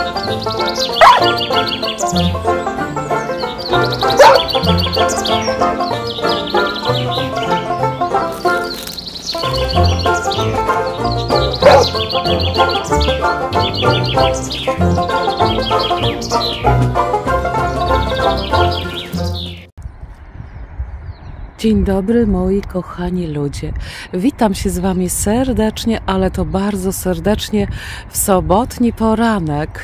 Dzień dobry moi kochani ludzie. Witam się z Wami serdecznie, ale to bardzo serdecznie w sobotni poranek.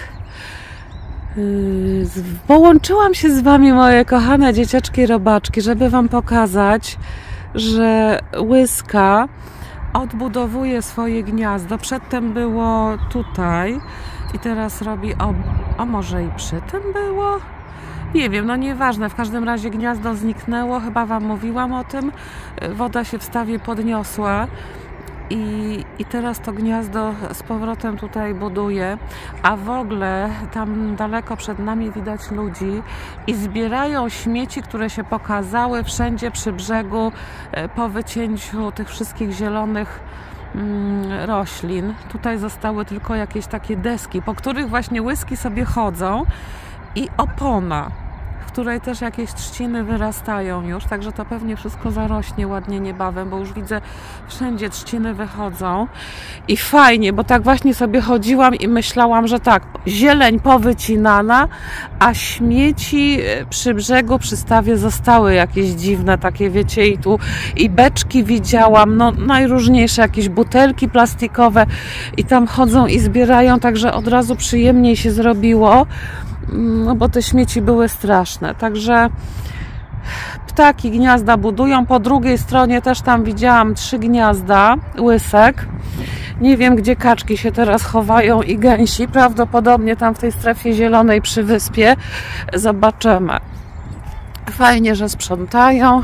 Połączyłam się z Wami, moje kochane dzieciaczki robaczki, żeby Wam pokazać, że łyska odbudowuje swoje gniazdo. Przedtem było tutaj i teraz robi, a może i przy tym było? Nie wiem, no nieważne, w każdym razie gniazdo zniknęło, chyba Wam mówiłam o tym, woda się w stawie podniosła i teraz to gniazdo z powrotem tutaj buduje, a w ogóle tam daleko przed nami widać ludzi i zbierają śmieci, które się pokazały wszędzie przy brzegu po wycięciu tych wszystkich zielonych roślin. Tutaj zostały tylko jakieś takie deski, po których właśnie łyski sobie chodzą i opona, w której też jakieś trzciny wyrastają już, także to pewnie wszystko zarośnie ładnie niebawem, bo już widzę, wszędzie trzciny wychodzą i fajnie, bo tak właśnie sobie chodziłam i myślałam, że tak, zieleń powycinana, a śmieci przy brzegu, przy stawie zostały jakieś dziwne takie, wiecie, i tu i beczki widziałam, no najróżniejsze jakieś butelki plastikowe i tam chodzą i zbierają, także od razu przyjemniej się zrobiło. No bo te śmieci były straszne, także ptaki gniazda budują. Po drugiej stronie też tam widziałam 3 gniazda łysek. Nie wiem, gdzie kaczki się teraz chowają i gęsi, prawdopodobnie tam w tej strefie zielonej przy wyspie. Zobaczymy. Fajnie, że sprzątają.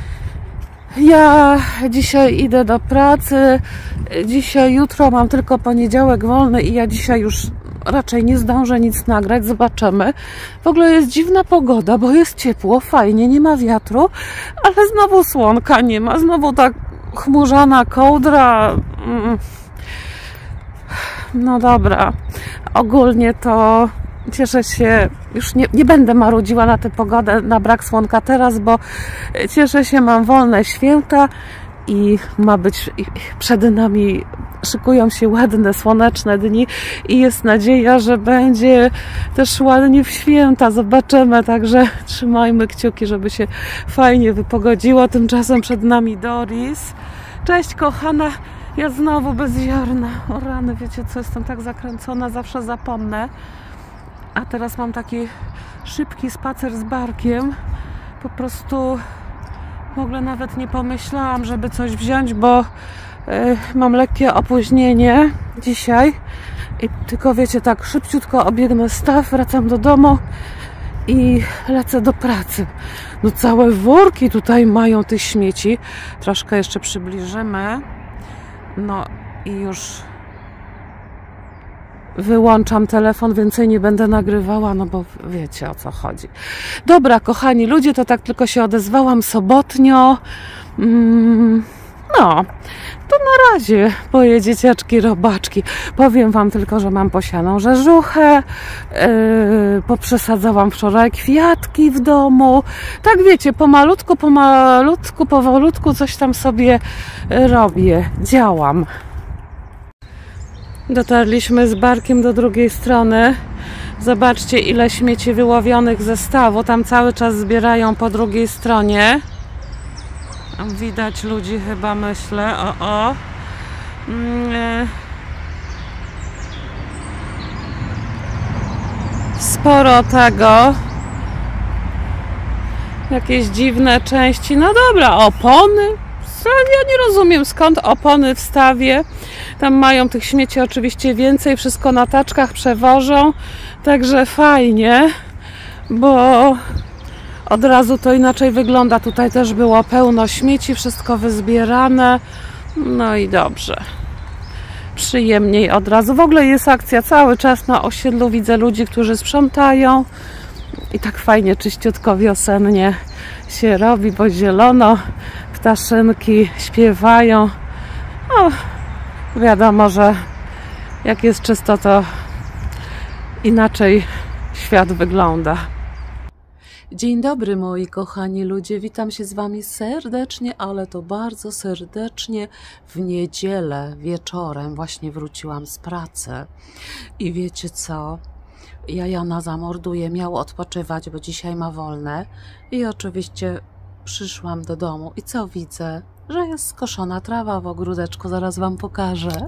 Ja dzisiaj idę do pracy, jutro mam tylko poniedziałek wolny i ja dzisiaj już raczej nie zdążę nic nagrać, zobaczymy. W ogóle jest dziwna pogoda, bo jest ciepło, fajnie, nie ma wiatru, ale znowu słonka nie ma, znowu tak chmurzana kołdra. No dobra, ogólnie to cieszę się, już nie będę marudziła na tę pogodę, na brak słonka teraz, bo cieszę się, mam wolne święta i ma być przed nami, szykują się ładne, słoneczne dni i jest nadzieja, że będzie też ładnie w święta, zobaczymy, także trzymajmy kciuki, żeby się fajnie wypogodziło. Tymczasem przed nami Doris. Cześć kochana, ja znowu bez ziarna, o rany, wiecie co, jestem tak zakręcona, zawsze zapomnę, a teraz mam taki szybki spacer z Barkiem, po prostu w ogóle nawet nie pomyślałam, żeby coś wziąć, bo mam lekkie opóźnienie dzisiaj i tylko wiecie, tak szybciutko obiegnę staw, wracam do domu i lecę do pracy. No całe worki tutaj mają tych śmieci. Troszkę jeszcze przybliżymy. No i już wyłączam telefon, więcej nie będę nagrywała, no bo wiecie, o co chodzi. Dobra, kochani ludzie, to tak tylko się odezwałam sobotnio. No, to na razie, moje dzieciaczki robaczki. Powiem Wam tylko, że mam posianą rzeżuchę, poprzesadzałam wczoraj kwiatki w domu. Tak wiecie, powolutku coś tam sobie robię, działam. Dotarliśmy z Barkiem do drugiej strony. Zobaczcie, ile śmieci wyłowionych ze stawu. Tam cały czas zbierają po drugiej stronie. Widać ludzi chyba, myślę. Sporo tego. Jakieś dziwne części. No dobra, opony. Ja nie rozumiem, skąd opony w stawie. Tam mają tych śmieci oczywiście więcej. Wszystko na taczkach przewożą. Także fajnie, bo od razu to inaczej wygląda. Tutaj też było pełno śmieci, wszystko wyzbierane. No i dobrze. Przyjemniej od razu. W ogóle jest akcja cały czas na osiedlu. Widzę ludzi, którzy sprzątają. I tak fajnie, czyściutko, wiosennie się robi, bo zielono. Ptaszynki śpiewają. No, wiadomo, że jak jest czysto, to inaczej świat wygląda. Dzień dobry moi kochani ludzie, witam się z wami serdecznie, ale to bardzo serdecznie w niedzielę wieczorem. Właśnie wróciłam z pracy i wiecie co? Jana zamorduje, miał odpoczywać, bo dzisiaj ma wolne i oczywiście przyszłam do domu i co widzę? Że jest skoszona trawa w ogródeczku, zaraz wam pokażę.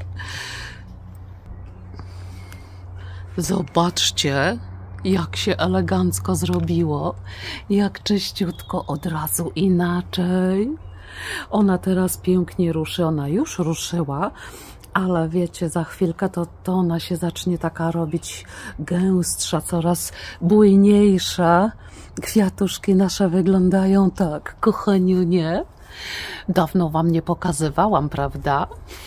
Zobaczcie, jak się elegancko zrobiło, jak czyściutko, od razu inaczej. Ona teraz pięknie ruszy, ona już ruszyła, ale wiecie, za chwilkę to ona się zacznie taka robić gęstsza, coraz bujniejsza. Kwiatuszki nasze wyglądają tak, kochaniunie. Dawno wam nie pokazywałam, prawda?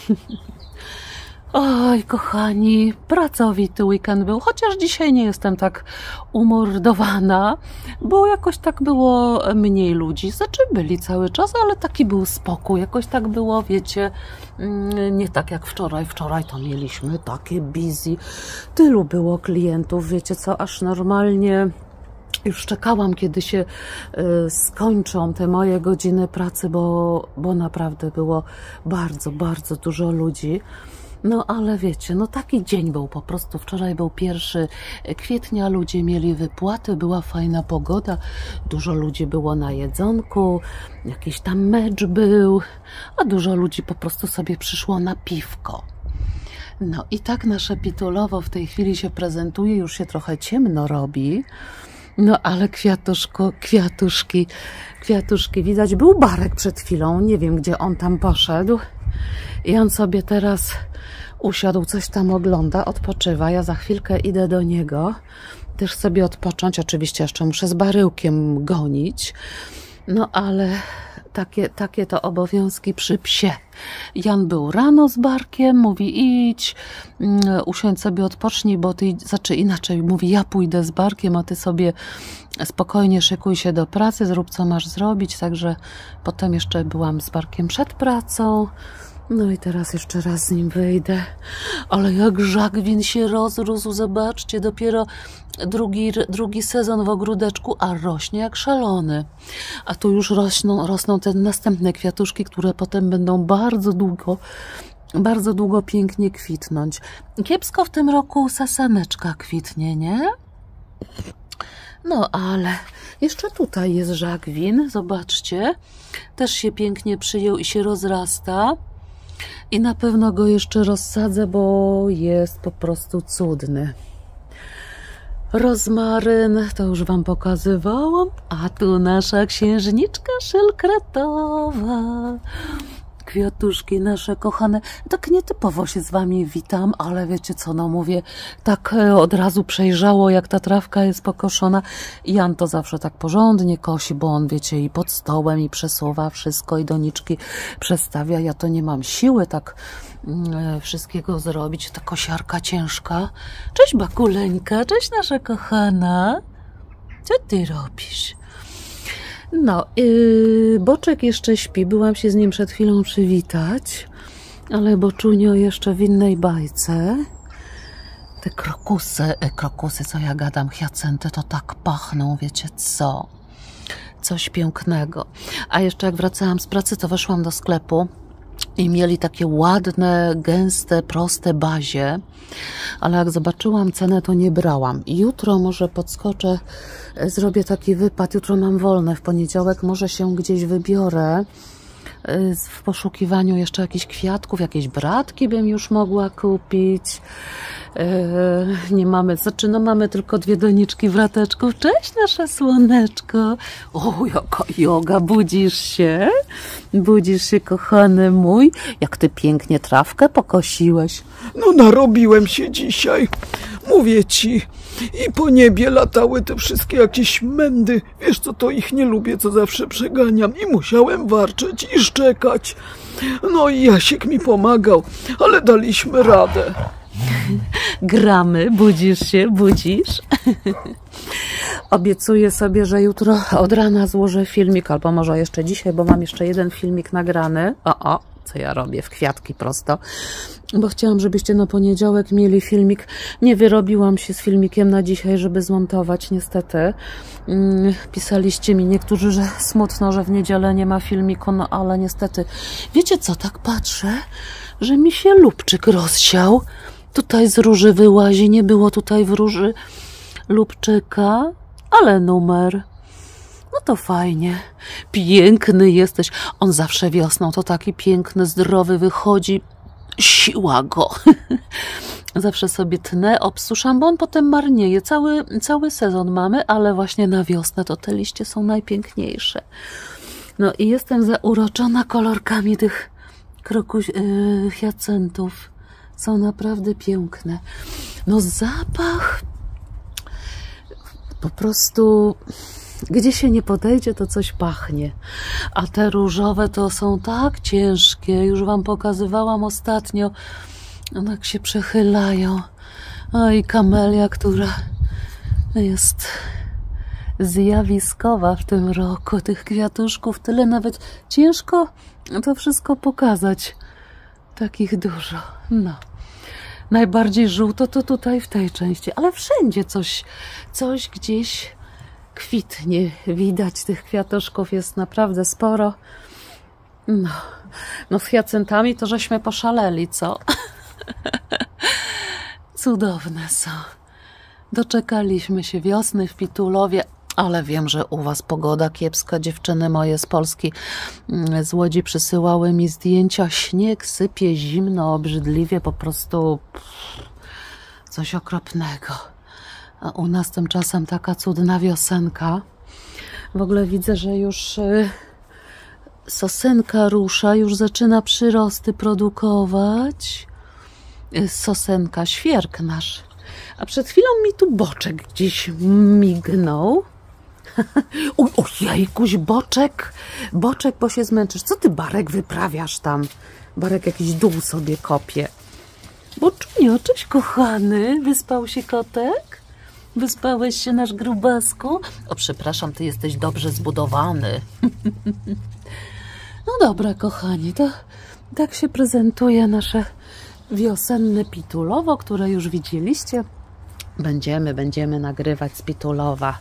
Oj, kochani, pracowity weekend był, chociaż dzisiaj nie jestem tak umordowana, bo jakoś tak było mniej ludzi. Znaczy byli cały czas, ale taki był spokój, jakoś tak było, wiecie, nie tak jak wczoraj. Wczoraj to mieliśmy takie busy, tylu było klientów, wiecie co, aż normalnie już czekałam, kiedy się skończą te moje godziny pracy, bo naprawdę było bardzo, bardzo dużo ludzi. No ale wiecie, no taki dzień był po prostu. Wczoraj był 1 kwietnia, ludzie mieli wypłaty, była fajna pogoda, dużo ludzi było na jedzonku, jakiś tam mecz był, a dużo ludzi po prostu sobie przyszło na piwko. No i tak nasze Pitulowo w tej chwili się prezentuje, już się trochę ciemno robi. No ale kwiatuszki widać. Był Barek przed chwilą, nie wiem gdzie on tam poszedł. I on sobie teraz usiadł, coś tam ogląda, odpoczywa. Ja za chwilkę idę do niego, też sobie odpocząć. Oczywiście jeszcze muszę z Baryłkiem gonić. No ale takie to obowiązki przy psie. Jan był rano z Barkiem, mówi idź, usiądź sobie, odpocznij, bo ty, znaczy inaczej, mówi ja pójdę z Barkiem, a ty sobie spokojnie szykuj się do pracy, zrób co masz zrobić. Także potem jeszcze byłam z Barkiem przed pracą. No i teraz jeszcze raz z nim wyjdę. Ale jak żagwin się rozrósł, zobaczcie, dopiero drugi sezon w ogródeczku, a rośnie jak szalony. A tu już rosną te następne kwiatuszki, które potem będą bardzo długo pięknie kwitnąć. Kiepsko w tym roku sasaneczka kwitnie, nie? No ale jeszcze tutaj jest żagwin, zobaczcie. Też się pięknie przyjął i się rozrasta. I na pewno go jeszcze rozsadzę, bo jest po prostu cudny. Rozmaryn, to już wam pokazywałam, a tu nasza księżniczka szylkretowa. Kwiatuszki nasze kochane, tak nietypowo się z wami witam, ale wiecie co, no mówię, tak od razu przejrzało, jak ta trawka jest pokoszona. Jan to zawsze tak porządnie kosi, bo on, wiecie, i pod stołem, i przesuwa wszystko, i doniczki przestawia. Ja to nie mam siły tak wszystkiego zrobić, ta kosiarka ciężka. Cześć Bakuleńka, cześć nasza kochana. Co ty robisz? No, Boczek jeszcze śpi, byłam się z nim przed chwilą przywitać, ale Boczunio jeszcze w innej bajce. Te krokusy, co ja gadam, hiacenty, to tak pachną, wiecie co? Coś pięknego. A jeszcze jak wracałam z pracy, to weszłam do sklepu i mieli takie ładne, gęste, proste bazie, ale jak zobaczyłam cenę, to nie brałam. I jutro może podskoczę, zrobię taki wypad, jutro mam wolne, w poniedziałek może się gdzieś wybiorę w poszukiwaniu jeszcze jakichś kwiatków, jakieś bratki bym już mogła kupić. Nie mamy, znaczy no mamy tylko 2 doniczki brateczków. Cześć nasze słoneczko. O, jaka joga, budzisz się? Budzisz się, kochany mój? Jak ty pięknie trawkę pokosiłeś. No narobiłem się dzisiaj, mówię ci. I po niebie latały te wszystkie jakieś mędy. Wiesz co, to ich nie lubię, co zawsze przeganiam. I musiałem warczeć i szczekać. No i Jasiek mi pomagał, ale daliśmy radę. Gramy, budzisz się, budzisz. Obiecuję sobie, że jutro od rana złożę filmik, albo może jeszcze dzisiaj, bo mam jeszcze jeden filmik nagrany. Co ja robię? W kwiatki prosto. bo chciałam, żebyście na poniedziałek mieli filmik. Nie wyrobiłam się z filmikiem na dzisiaj, żeby zmontować, niestety. Pisaliście mi niektórzy, że smutno, że w niedzielę nie ma filmiku, no ale niestety. Wiecie co, tak patrzę, że mi się lubczyk rozsiał. Tutaj z róży wyłazi, nie było tutaj w róży lubczyka, ale numer. No to fajnie. Piękny jesteś. On zawsze wiosną to taki piękny, zdrowy wychodzi. Siła go. Zawsze sobie tnę, obsuszam, bo on potem marnieje. Cały sezon mamy, ale właśnie na wiosnę to te liście są najpiękniejsze. No i jestem zauroczona kolorkami tych hiacyntów. Są naprawdę piękne. No zapach po prostu... Gdzie się nie podejdzie, to coś pachnie. A te różowe to są tak ciężkie. Już wam pokazywałam ostatnio. One jak się przechylają. A i kamelia, która jest zjawiskowa w tym roku. Tych kwiatuszków tyle, nawet ciężko to wszystko pokazać. Takich dużo. No. Najbardziej żółto to tutaj w tej części. Ale wszędzie coś gdzieś kwitnie. Widać, tych kwiatuszków jest naprawdę sporo. No z hiacyntami to żeśmy poszaleli, co? Cudowne są. Doczekaliśmy się wiosny w Pitulowie, ale wiem, że u was pogoda kiepska. Dziewczyny moje z Polski, z Łodzi przysyłały mi zdjęcia. Śnieg sypie, zimno, obrzydliwie, po prostu coś okropnego. A u nas tymczasem taka cudna wiosenka. W ogóle widzę, że już sosenka rusza, już zaczyna przyrosty produkować. Sosenka, świerk nasz. A przed chwilą mi tu boczek gdzieś mignął. Ojejkuś, boczek, bo się zmęczysz. Co ty, Barek, wyprawiasz tam? Barek jakiś dół sobie kopie. Boczunio, cześć kochany. Wyspał się kotek? Wyspałeś się, nasz grubasku? O, przepraszam, ty jesteś dobrze zbudowany. No dobra, kochani, to tak się prezentuje nasze wiosenne Pitulowo, które już widzieliście. Będziemy nagrywać z Pitulowa.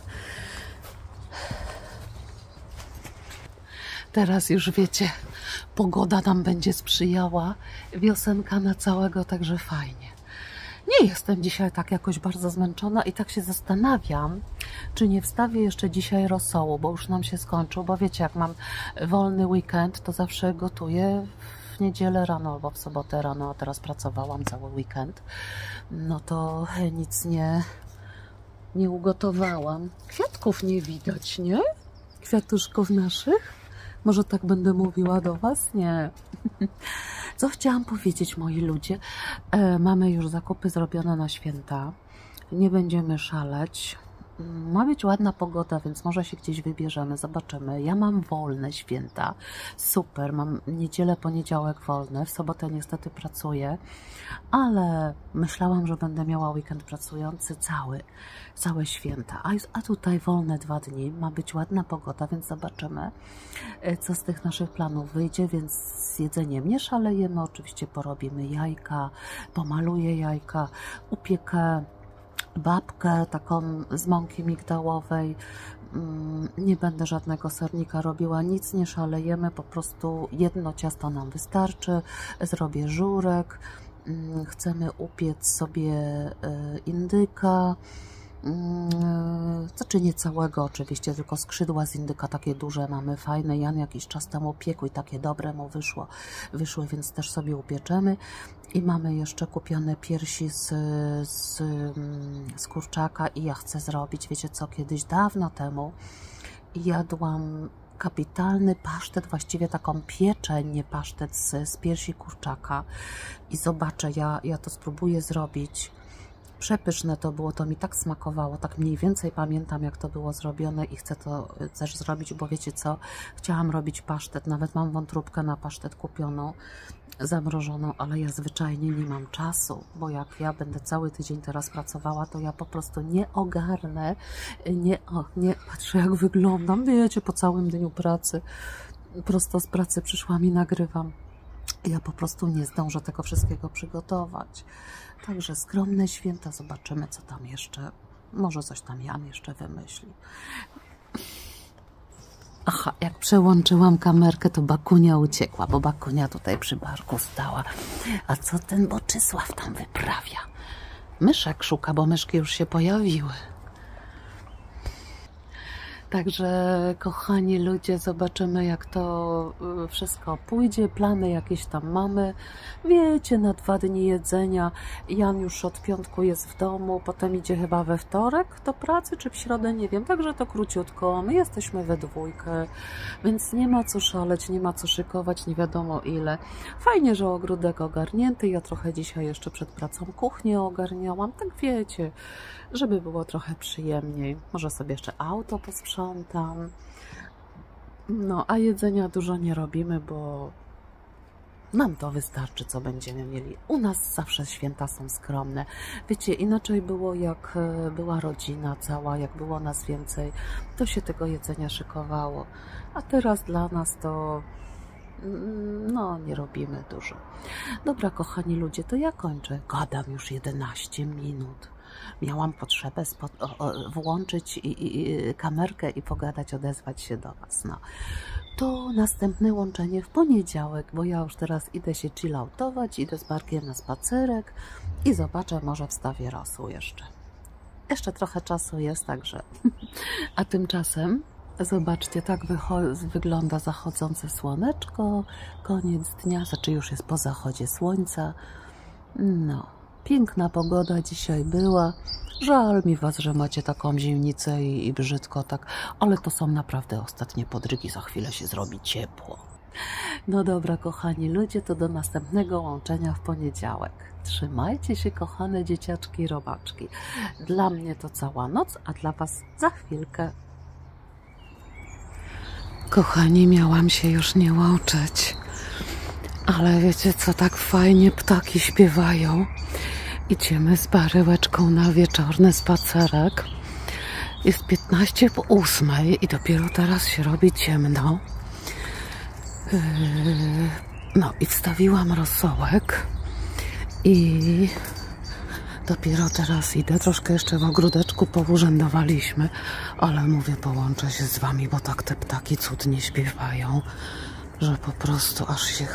Teraz już wiecie, pogoda nam będzie sprzyjała. Wiosenka na całego, także fajnie. Nie jestem dzisiaj tak jakoś bardzo zmęczona i tak się zastanawiam, czy nie wstawię jeszcze dzisiaj rosołu, bo już nam się skończył, bo wiecie, jak mam wolny weekend, to zawsze gotuję w niedzielę rano albo w sobotę rano, a teraz pracowałam cały weekend, no to nic nie ugotowałam. Kwiatków nie widać, nie? Kwiatuszków naszych? Może tak będę mówiła do was? Nie. Co chciałam powiedzieć, moi ludzie? Mamy już zakupy zrobione na święta. Nie będziemy szaleć. Ma być ładna pogoda, więc może się gdzieś wybierzemy, zobaczymy. Ja mam wolne święta. Super, mam niedzielę, poniedziałek wolne. W sobotę niestety pracuję, ale myślałam, że będę miała weekend pracujący całe święta. A tutaj wolne 2 dni. Ma być ładna pogoda, więc zobaczymy, co z tych naszych planów wyjdzie, więc z jedzeniem nie szalejemy. Oczywiście porobimy jajka, pomaluję jajka, upiekę babkę taką z mąki migdałowej. Nie będę żadnego sernika robiła, nic nie szalejemy, po prostu jedno ciasto nam wystarczy. Zrobię żurek, chcemy upiec sobie indyka, znaczy nie całego oczywiście, tylko skrzydła z indyka takie duże mamy, fajne. Jan jakiś czas temu piekł i takie dobre mu wyszły, więc też sobie upieczemy. I mamy jeszcze kupione piersi z kurczaka i ja chcę zrobić, wiecie co, kiedyś dawno temu jadłam kapitalny pasztet, właściwie taką pieczeń, nie pasztet z piersi kurczaka i zobaczę, ja to spróbuję zrobić. Przepyszne to było, to mi tak smakowało, tak mniej więcej pamiętam, jak to było zrobione i chcę to też zrobić, bo wiecie co, chciałam robić pasztet, nawet mam wątróbkę na pasztet kupioną, zamrożoną, ale ja zwyczajnie nie mam czasu, bo jak ja będę cały tydzień teraz pracowała, to ja po prostu nie ogarnę, nie patrzę jak wyglądam, wiecie, po całym dniu pracy, prosto z pracy przyszłam i nagrywam. Ja po prostu nie zdążę tego wszystkiego przygotować. Także skromne święta, zobaczymy, co tam jeszcze, może coś tam Jan jeszcze wymyśli. Aha, jak przełączyłam kamerkę, to Bakunia uciekła, bo Bakunia tutaj przy barku stała. A co ten Boczysław tam wyprawia? Myszek szuka, bo myszki już się pojawiły. Także, kochani ludzie, zobaczymy, jak to wszystko pójdzie. Plany jakieś tam mamy. Wiecie, na 2 dni jedzenia. Jan już od piątku jest w domu, potem idzie chyba we wtorek do pracy, czy w środę, nie wiem. Także to króciutko. My jesteśmy we dwójkę, więc nie ma co szaleć, nie ma co szykować, nie wiadomo ile. Fajnie, że ogródek ogarnięty. Ja trochę dzisiaj jeszcze przed pracą kuchnię ogarniałam. Tak wiecie, żeby było trochę przyjemniej. Może sobie jeszcze auto posprzątam. No, a jedzenia dużo nie robimy, bo nam to wystarczy, co będziemy mieli. U nas zawsze święta są skromne. Wiecie, inaczej było, jak była rodzina cała, jak było nas więcej, to się tego jedzenia szykowało. A teraz dla nas to no, nie robimy dużo. Dobra, kochani ludzie, to ja kończę. Gadam już 11 minut. Miałam potrzebę włączyć kamerkę i pogadać, odezwać się do Was. No. To następne łączenie w poniedziałek, bo ja już teraz idę się chilloutować, idę z Barkiem na spacerek i zobaczę, może wstawię rosół jeszcze. Jeszcze trochę czasu jest, także. A tymczasem zobaczcie, tak wygląda zachodzące słoneczko, koniec dnia, znaczy już jest po zachodzie słońca. No. Piękna pogoda dzisiaj była. Żal mi Was, że macie taką zimnicę i brzydko tak, ale to są naprawdę ostatnie podrygi, za chwilę się zrobi ciepło. No dobra, kochani ludzie, to do następnego łączenia w poniedziałek. Trzymajcie się, kochane dzieciaczki i robaczki. Dla mnie to cała noc, a dla Was za chwilkę. Kochani, miałam się już nie łączyć, ale wiecie co, tak fajnie ptaki śpiewają. Idziemy z Baryłeczką na wieczorny spacerek. Jest 7:45 i dopiero teraz się robi ciemno. No i wstawiłam rosołek i dopiero teraz idę. Troszkę jeszcze w ogródeczku pourzędowaliśmy, ale mówię, połączę się z Wami, bo tak te ptaki cudnie śpiewają, że po prostu aż się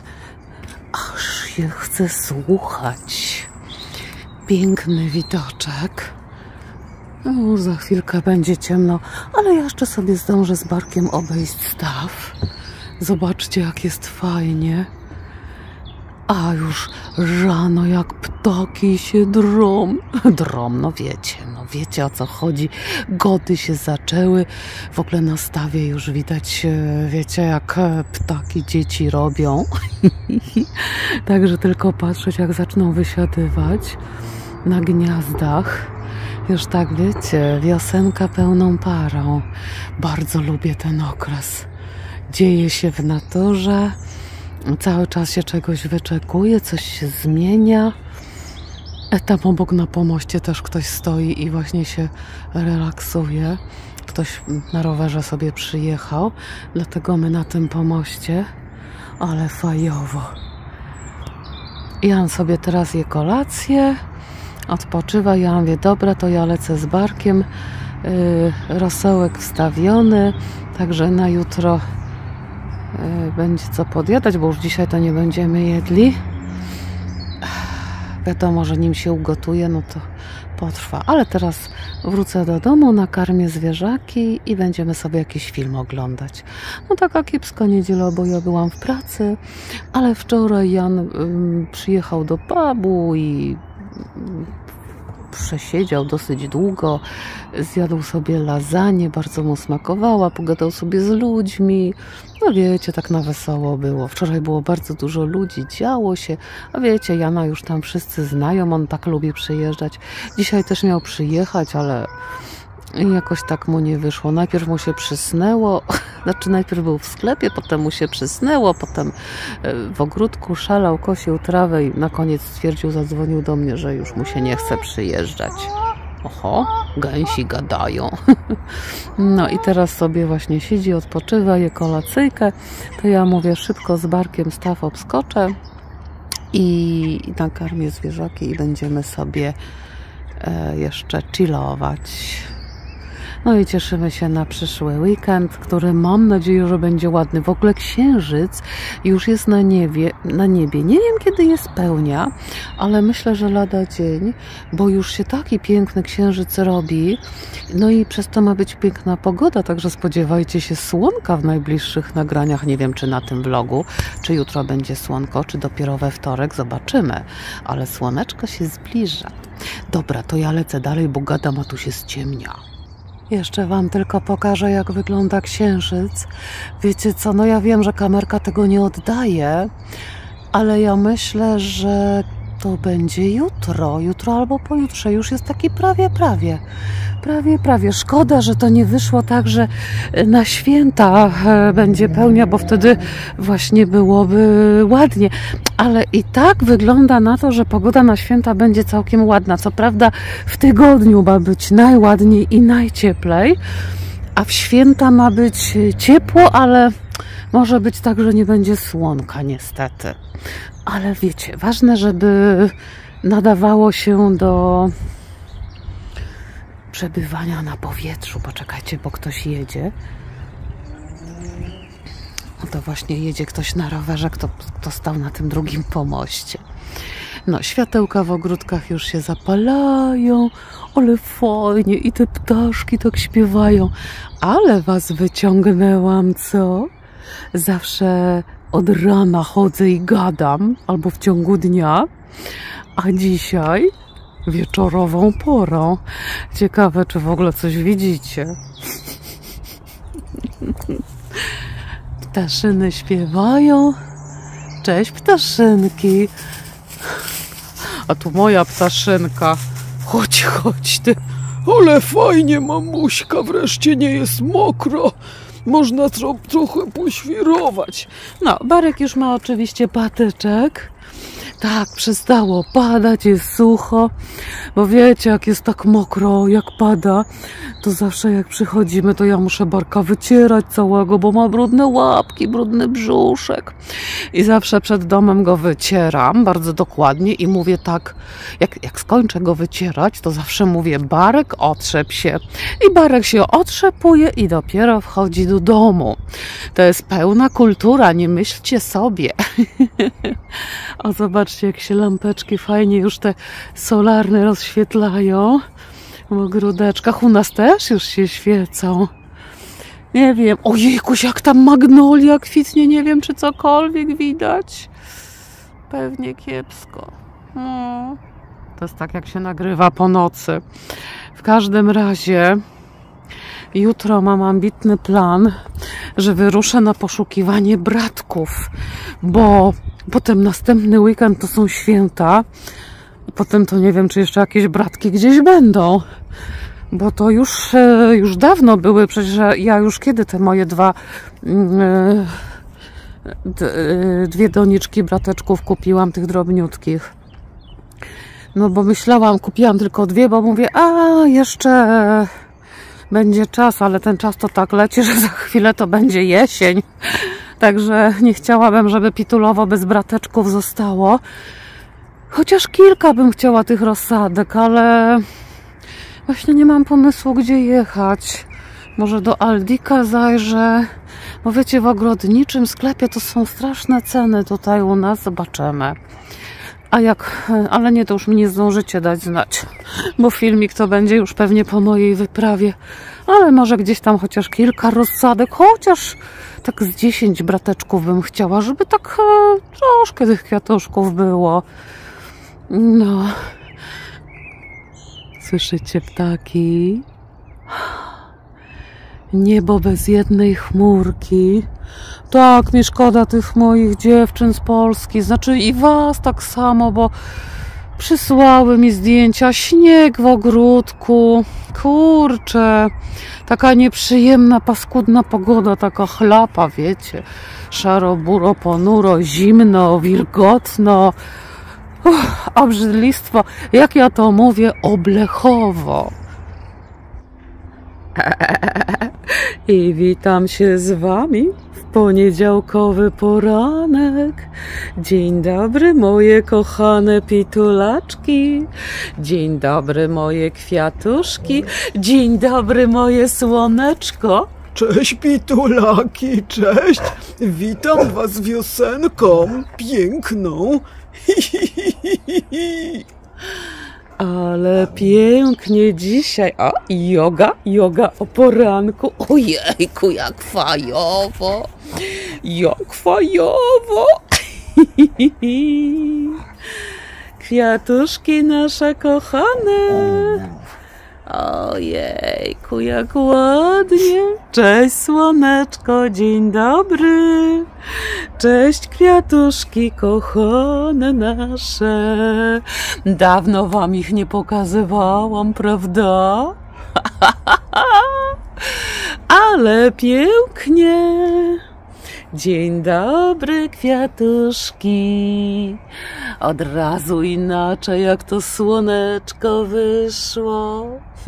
chce słuchać. Piękny widoczek. No, za chwilkę będzie ciemno, ale ja jeszcze sobie zdążę z Barkiem obejść staw. Zobaczcie, jak jest fajnie. A już rano, jak ptaki się drą. No wiecie o co chodzi. Gody się zaczęły. W ogóle na stawie już widać, wiecie, jak ptaki dzieci robią. Także tylko patrzeć, jak zaczną wysiadywać na gniazdach. Już tak wiecie, wiosenka pełną parą. Bardzo lubię ten okres. Dzieje się w naturze. Cały czas się czegoś wyczekuje, coś się zmienia. Tam obok na pomoście też ktoś stoi i właśnie się relaksuje. Ktoś na rowerze sobie przyjechał, dlatego my na tym pomoście. Ale fajowo. Jan sobie teraz je kolację, odpoczywa. Ja mówię, dobra, to ja lecę z Barkiem. Rosołek wstawiony, także na jutro będzie co podjadać, bo już dzisiaj to nie będziemy jedli. Wiadomo, że nim się ugotuje, no to potrwa. Ale teraz wrócę do domu, nakarmię zwierzaki i będziemy sobie jakiś film oglądać. No taka kiepska niedziela, bo ja byłam w pracy, ale wczoraj Jan przyjechał do pubu i przesiedział dosyć długo, zjadł sobie lasagne, bardzo mu smakowała, pogadał sobie z ludźmi. No wiecie, tak na wesoło było. Wczoraj było bardzo dużo ludzi, działo się, a wiecie, Jana już tam wszyscy znają, on tak lubi przyjeżdżać. Dzisiaj też miał przyjechać, ale jakoś tak mu nie wyszło. Najpierw mu się przysnęło, znaczy najpierw był w sklepie, potem mu się przysnęło, potem w ogródku szalał, kosił trawę i na koniec stwierdził, zadzwonił do mnie, że już mu się nie chce przyjeżdżać. Oho, gęsi gadają. No i teraz sobie właśnie siedzi, odpoczywa, je kolacyjkę. To ja mówię, szybko z Barkiem staw obskoczę i nakarmię zwierzaki i będziemy sobie jeszcze chillować. No i cieszymy się na przyszły weekend, który mam nadzieję, że będzie ładny. W ogóle księżyc już jest na niebie. Nie wiem, kiedy jest pełnia, ale myślę, że lada dzień, bo już się taki piękny księżyc robi. No i przez to ma być piękna pogoda, także spodziewajcie się słonka w najbliższych nagraniach. Nie wiem, czy na tym vlogu, czy jutro będzie słonko, czy dopiero we wtorek. Zobaczymy, ale słoneczko się zbliża. Dobra, to ja lecę dalej, bo gadam, a tu się ściemnia. Jeszcze wam tylko pokażę, jak wygląda księżyc. Wiecie co, no ja wiem, że kamerka tego nie oddaje, ale ja myślę, że to będzie jutro albo pojutrze. Już jest taki prawie. Szkoda, że to nie wyszło tak, że na święta będzie pełnia, bo wtedy właśnie byłoby ładnie. Ale i tak wygląda na to, że pogoda na święta będzie całkiem ładna. Co prawda w tygodniu ma być najładniej i najcieplej, a w święta ma być ciepło, ale może być tak, że nie będzie słonka niestety. Ale wiecie, ważne, żeby nadawało się do przebywania na powietrzu. Poczekajcie, bo ktoś jedzie. No to właśnie jedzie ktoś na rowerze, kto stał na tym drugim pomoście. No, światełka w ogródkach już się zapalają, ale fajnie i te ptaszki tak śpiewają. Ale was wyciągnęłam, co? Zawsze od rana chodzę i gadam, albo w ciągu dnia, a dzisiaj wieczorową porą. Ciekawe, czy w ogóle coś widzicie. Ptaszyny śpiewają. Cześć, ptaszynki. A tu moja ptaszynka. Chodź ty. Ale fajnie, mamuśka, wreszcie nie jest mokro. Można trochę poświrować. No, Barek już ma oczywiście patyczek. Tak, przestało padać, jest sucho. Bo wiecie, jak jest tak mokro, jak pada, to zawsze jak przychodzimy, to ja muszę Barka wycierać całego, bo ma brudne łapki, brudny brzuszek. I zawsze przed domem go wycieram bardzo dokładnie i mówię tak, jak skończę go wycierać, to zawsze mówię: Barek, otrzep się. I Barek się otrzepuje i dopiero wchodzi do domu. To jest pełna kultura, nie myślcie sobie. O, zobaczcie, jak się lampeczki fajnie już te solarne rozświetlają w ogródeczkach. U nas też już się świecą. Nie wiem, ojejkuś, jak tam magnolia kwitnie, nie wiem, czy cokolwiek widać. Pewnie kiepsko. No. To jest tak, jak się nagrywa po nocy. W każdym razie jutro mam ambitny plan, że wyruszę na poszukiwanie bratków, bo potem następny weekend to są święta. Potem to nie wiem, czy jeszcze jakieś bratki gdzieś będą. Bo to już dawno były. Przecież ja już kiedy te moje dwie doniczki brateczków kupiłam, tych drobniutkich. No bo myślałam, kupiłam tylko dwie, bo mówię, jeszcze będzie czas, ale ten czas to tak leci, że za chwilę to będzie jesień. Także nie chciałabym, żeby pitulowo bez brateczków zostało. Chociaż kilka bym chciała tych rozsadek, ale właśnie nie mam pomysłu, gdzie jechać. Może do Aldika zajrzę. Bo wiecie, w ogrodniczym sklepie to są straszne ceny tutaj u nas. Zobaczymy. Ale nie, to już mi nie zdążycie dać znać, bo filmik to będzie już pewnie po mojej wyprawie. Ale może gdzieś tam chociaż kilka rozsadek, chociaż tak z 10 brateczków bym chciała, żeby tak troszkę tych kwiatuszków było. No. Słyszycie ptaki? Niebo bez jednej chmurki. Tak, mi szkoda tych moich dziewczyn z Polski, znaczy i was tak samo, bo przysłały mi zdjęcia, śnieg w ogródku. Kurczę, taka nieprzyjemna, paskudna pogoda, taka chlapa, wiecie. Szaro, buro, ponuro, zimno, wilgotno. Obrzydlistwo, jak ja to mówię, oblechowo. I witam się z wami w poniedziałkowy poranek. Dzień dobry moje kochane pitulaczki. Dzień dobry moje kwiatuszki. Dzień dobry moje słoneczko. Cześć pitulaki, cześć. Witam was wiosenką piękną. Ale pięknie dzisiaj. A, joga o poranku. Ojejku, jak fajowo. Jak fajowo. Kwiatuszki nasze kochane. Ojejku, jak ładnie. Cześć słoneczko, dzień dobry. Cześć kwiatuszki kochane nasze. Dawno wam ich nie pokazywałam, prawda? Ale pięknie. Dzień dobry kwiatuszki. Od razu inaczej jak to słoneczko wyszło.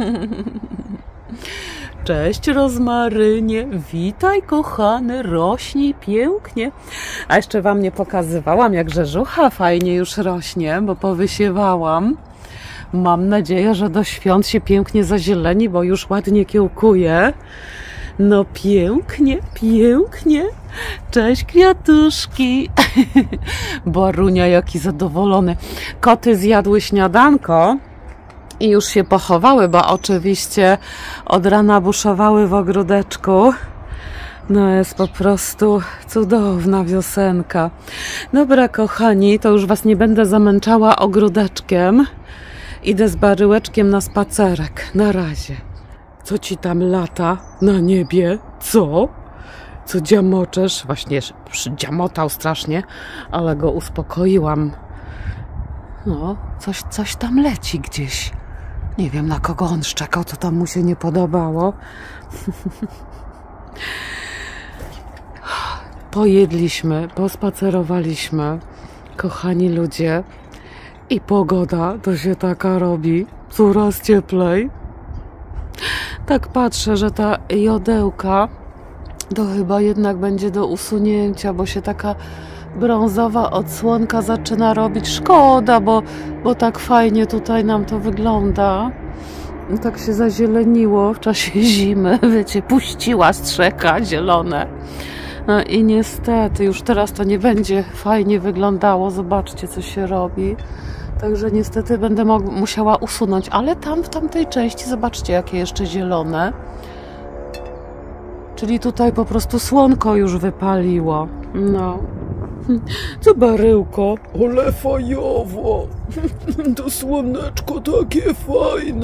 Cześć rozmarynie, witaj kochany, rośnij pięknie. A jeszcze wam nie pokazywałam, jak rzeżucha fajnie już rośnie, bo powysiewałam. Mam nadzieję, że do świąt się pięknie zazieleni, bo już ładnie kiełkuje. No pięknie, pięknie. Cześć kwiatuszki. Borunia jaki zadowolony. Koty zjadły śniadanko i już się pochowały, bo oczywiście od rana buszowały w ogródeczku. No jest po prostu cudowna wiosenka. Dobra kochani, to już was nie będę zamęczała ogródeczkiem. Idę z baryłeczkiem na spacerek. Na razie. Co ci tam lata na niebie? Co? Co dziamoczesz? Właśnie dziamotał strasznie, ale go uspokoiłam. No, coś tam leci gdzieś. Nie wiem, na kogo on szczekał, to tam mu się nie podobało. Pojedliśmy, pospacerowaliśmy, kochani ludzie. I pogoda to się taka robi, coraz cieplej. Tak patrzę, że ta jodełka to chyba jednak będzie do usunięcia, bo się taka brązowa odsłonka zaczyna robić. Szkoda, bo tak fajnie tutaj nam to wygląda. Tak się zazieleniło w czasie zimy, wiecie, puściła strzeka zielone. No i niestety już teraz to nie będzie fajnie wyglądało. Zobaczcie, co się robi. Także niestety będę musiała usunąć, ale tam w tamtej części zobaczcie, jakie jeszcze zielone. Czyli tutaj po prostu słonko już wypaliło. No. Co baryłko? Ale fajowo. To słoneczko takie fajne.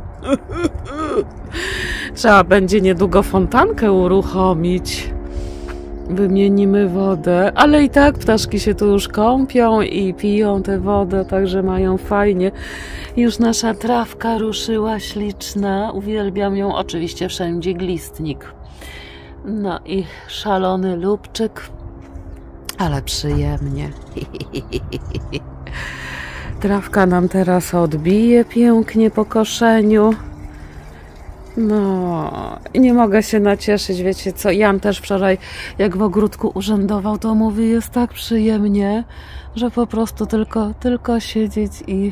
Trzeba będzie niedługo fontankę uruchomić. Wymienimy wodę, ale i tak ptaszki się tu już kąpią i piją tę wodę, także mają fajnie. Już nasza trawka ruszyła śliczna, uwielbiam ją, oczywiście wszędzie glistnik. No i szalony lubczyk, ale przyjemnie. Trawka nam teraz odbije pięknie po koszeniu. No, nie mogę się nacieszyć, wiecie co, Jan też wczoraj jak w ogródku urzędował, to mówi, jest tak przyjemnie, że po prostu tylko siedzieć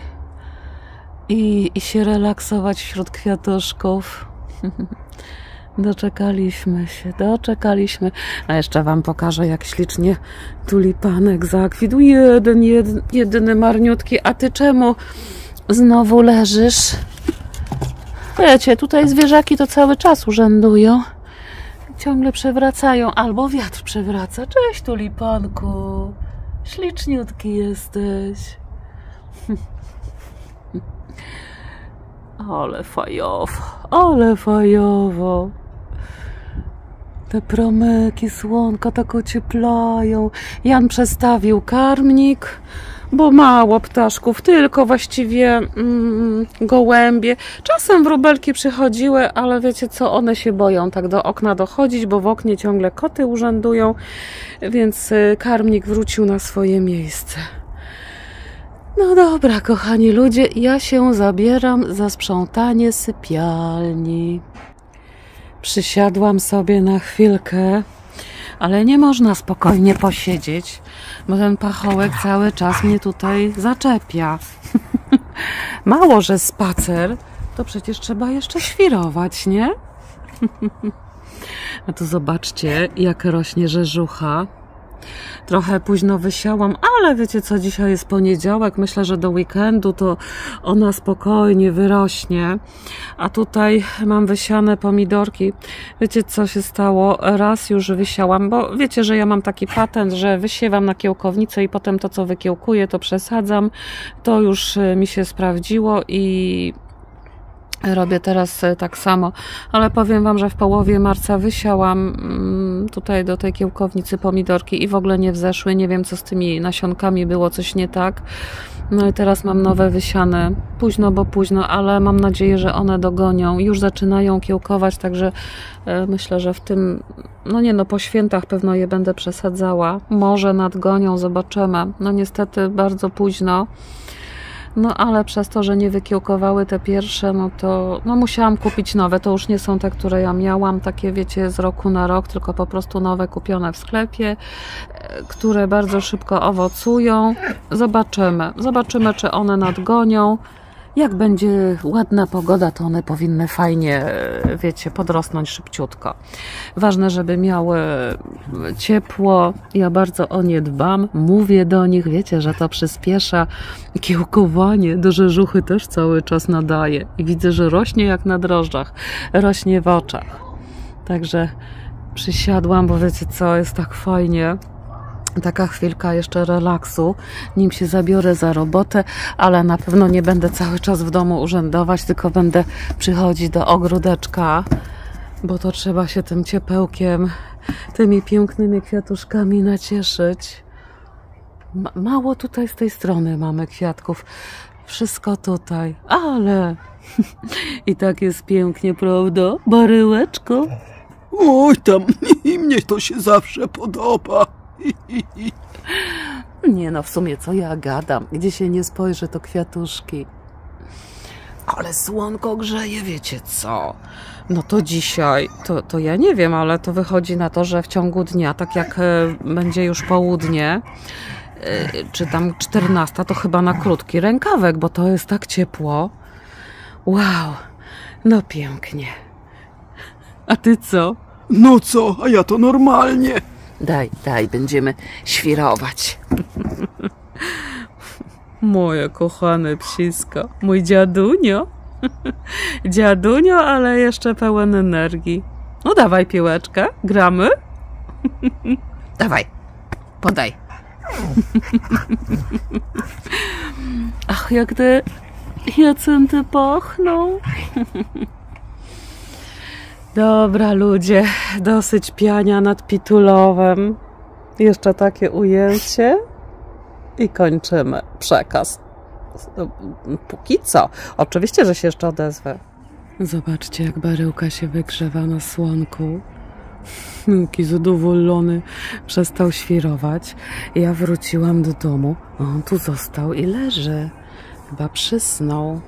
i się relaksować wśród kwiatuszków. Doczekaliśmy się, doczekaliśmy. A jeszcze wam pokażę, jak ślicznie tulipanek zakwitł. Jedyny marniutki, a ty czemu znowu leżysz? Wiecie, tutaj zwierzaki to cały czas urzędują. Ciągle przewracają, albo wiatr przewraca. Cześć tulipanku, śliczniutki jesteś. Ale fajowo, ale fajowo. Te promyki słonka tak ocieplają. Jan przestawił karmnik, bo mało ptaszków, tylko właściwie gołębie. Czasem wróbelki przychodziły, ale wiecie co, one się boją tak do okna dochodzić, bo w oknie ciągle koty urzędują, więc karmnik wrócił na swoje miejsce. No dobra, kochani ludzie, ja się zabieram za sprzątanie sypialni. Przysiadłam sobie na chwilkę, ale nie można spokojnie posiedzieć, bo ten pachołek cały czas mnie tutaj zaczepia. Mało, że spacer, to przecież trzeba jeszcze świrować, nie? A tu zobaczcie, jak rośnie rzeżucha. Trochę późno wysiałam, ale wiecie co, dzisiaj jest poniedziałek, myślę, że do weekendu to ona spokojnie wyrośnie. A tutaj mam wysiane pomidorki. Wiecie co się stało? Raz już wysiałam, bo wiecie, że ja mam taki patent, że wysiewam na kiełkownicę i potem to, co wykiełkuję, to przesadzam. To już mi się sprawdziło i robię teraz tak samo, ale powiem wam, że w połowie marca wysiałam tutaj do tej kiełkownicy pomidorki i w ogóle nie wzeszły. Nie wiem, co z tymi nasionkami było, coś nie tak. No i teraz mam nowe wysiane. Późno, bo późno, ale mam nadzieję, że one dogonią. Już zaczynają kiełkować, także myślę, że w tym, po świętach pewno je będę przesadzała. Może nadgonią, zobaczymy. No niestety bardzo późno. No ale przez to, że nie wykiełkowały te pierwsze, to musiałam kupić nowe. To już nie są te, które ja miałam, takie wiecie, z roku na rok, tylko po prostu nowe kupione w sklepie, które bardzo szybko owocują. Zobaczymy, czy one nadgonią. Jak będzie ładna pogoda, to one powinny fajnie, wiecie, podrosnąć szybciutko. Ważne, żeby miały ciepło. Ja bardzo o nie dbam. Mówię do nich, wiecie, że to przyspiesza kiełkowanie. Do rzeżuchy też cały czas nadaje. I widzę, że rośnie jak na drożdżach. Rośnie w oczach. Także przysiadłam, bo wiecie co, jest tak fajnie. Taka chwilka jeszcze relaksu, nim się zabiorę za robotę, ale na pewno nie będę cały czas w domu urzędować, tylko będę przychodzić do ogródeczka, bo to trzeba się tym ciepełkiem, tymi pięknymi kwiatuszkami nacieszyć. Mało tutaj z tej strony mamy kwiatków, wszystko tutaj, ale i tak jest pięknie, prawda, baryłeczko? Oj tam, i mnie to się zawsze podoba. Nie w sumie co ja gadam, gdzie się nie spojrzy, to kwiatuszki. Ale słonko grzeje, wiecie co? No to dzisiaj, to ja nie wiem, ale to wychodzi na to, że w ciągu dnia, tak jak będzie już południe, czy tam 14, to chyba na krótki rękawek, bo to jest tak ciepło. Wow, no pięknie. A ty co? No co, a ja to normalnie. Daj, będziemy świrować. Moje kochane psisko, mój dziadunio. Dziadunio, ale jeszcze pełen energii. No dawaj piłeczkę, gramy? Dawaj, podaj. Ach, jak te hiacynty pachną. Dobra ludzie, dosyć piania nad pitulowem. Jeszcze takie ujęcie i kończymy przekaz. Póki co. Oczywiście, że się jeszcze odezwę. Zobaczcie, jak baryłka się wygrzewa na słonku. Jaki zadowolony, przestał świrować. Ja wróciłam do domu. On tu został i leży. Chyba przysnął.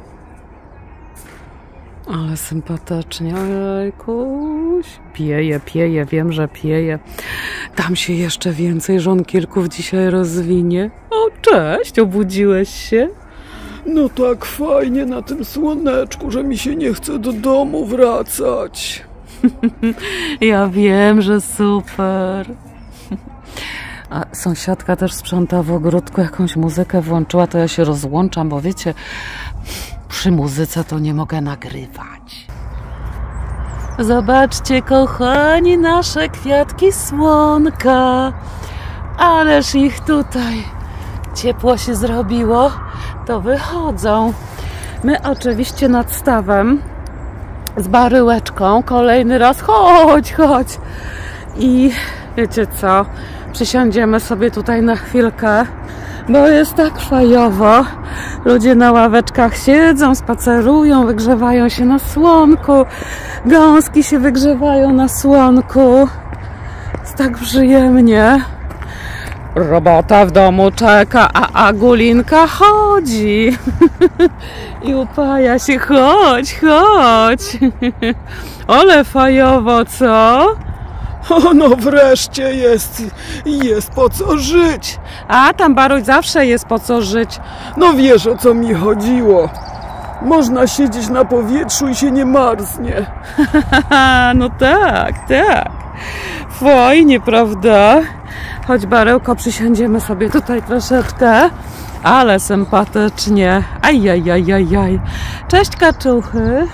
Ale sympatycznie, ojejkuś. Pieje, wiem, że pieje. Tam się jeszcze więcej żonkierków dzisiaj rozwinie. O, cześć, obudziłeś się? No tak fajnie na tym słoneczku, że mi się nie chce do domu wracać. Ja wiem, że super. A sąsiadka też sprząta w ogródku, jakąś muzykę włączyła, to ja się rozłączam, bo wiecie, przy muzyce to nie mogę nagrywać. Zobaczcie, kochani, nasze kwiatki słonka. Ależ ich tutaj ciepło się zrobiło, to wychodzą. My oczywiście nad stawem z baryłeczką kolejny raz, chodź. I wiecie co, przysiądziemy sobie tutaj na chwilkę, bo jest tak fajowo. Ludzie na ławeczkach siedzą, spacerują, wygrzewają się na słonku. Gąski się wygrzewają na słonku. Jest tak przyjemnie. Robota w domu czeka, a Agulinka chodzi i upaja się. Chodź, chodź. Ale fajowo, co? O, no wreszcie jest po co żyć. A tam, Baruś, zawsze jest po co żyć. No wiesz, o co mi chodziło. Można siedzieć na powietrzu i się nie marznie. No tak, tak. Fajnie, prawda? Chodź, Barełko, przysiądziemy sobie tutaj troszeczkę. Ale sympatycznie. Ajajajajaj. Cześć, kaczuchy.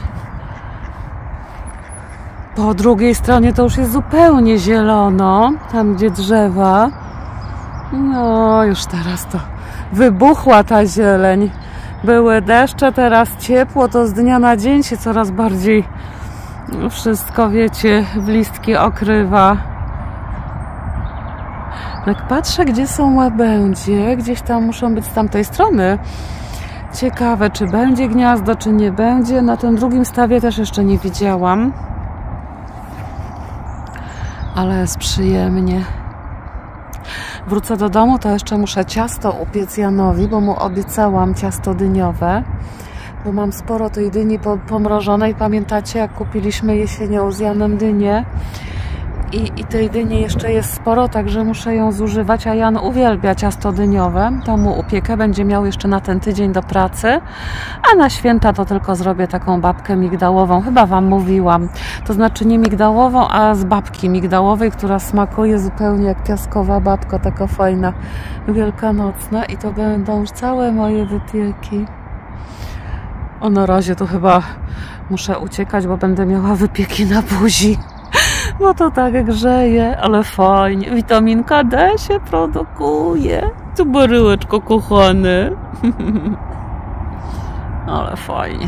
Po drugiej stronie to już jest zupełnie zielono. Tam, gdzie drzewa. No, już teraz to wybuchła ta zieleń. Były deszcze, teraz ciepło. To z dnia na dzień się coraz bardziej wszystko, wiecie, w listki okrywa. Jak patrzę, gdzie są łabędzie, gdzieś tam muszą być z tamtej strony. Ciekawe, czy będzie gniazdo, czy nie będzie. Na tym drugim stawie też jeszcze nie widziałam. Ale jest przyjemnie. Wrócę do domu, to jeszcze muszę ciasto upiec Janowi, bo mu obiecałam ciasto dyniowe. Bo mam sporo tej dyni pomrożonej. Pamiętacie, jak kupiliśmy jesienią z Janem dynię? I tej dyni jeszcze jest sporo, także muszę ją zużywać, a Jan uwielbia ciasto dyniowe. To mu upiekę, będzie miał jeszcze na ten tydzień do pracy, a na święta to tylko zrobię taką babkę migdałową, chyba wam mówiłam. To znaczy nie migdałową, a z babki migdałowej, która smakuje zupełnie jak piaskowa babka, taka fajna, wielkanocna, i to będą już całe moje wypieki. O, na razie to chyba muszę uciekać, bo będę miała wypieki na buzi. Bo to tak grzeje, ale fajnie. Witaminka D się produkuje. Tu Baryłeczko kochany. Ale fajnie.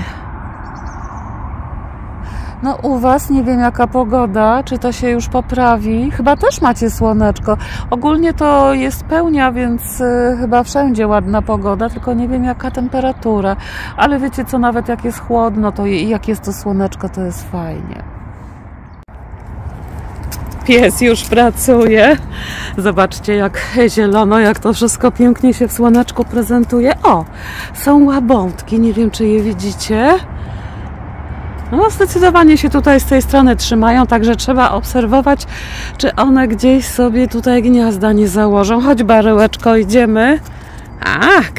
No u was nie wiem jaka pogoda, czy to się już poprawi. Chyba też macie słoneczko. Ogólnie to jest pełnia, więc chyba wszędzie ładna pogoda, tylko nie wiem jaka temperatura. Ale wiecie co, nawet jak jest chłodno, to i jak jest to słoneczko, to jest fajnie. Pies już pracuje. Zobaczcie, jak zielono, jak to wszystko pięknie się w słoneczku prezentuje. O, są łabądki, nie wiem, czy je widzicie. No, zdecydowanie się tutaj z tej strony trzymają, także trzeba obserwować, czy one gdzieś sobie tutaj gniazda nie założą. Chodź, Baryłeczko, idziemy. Tak.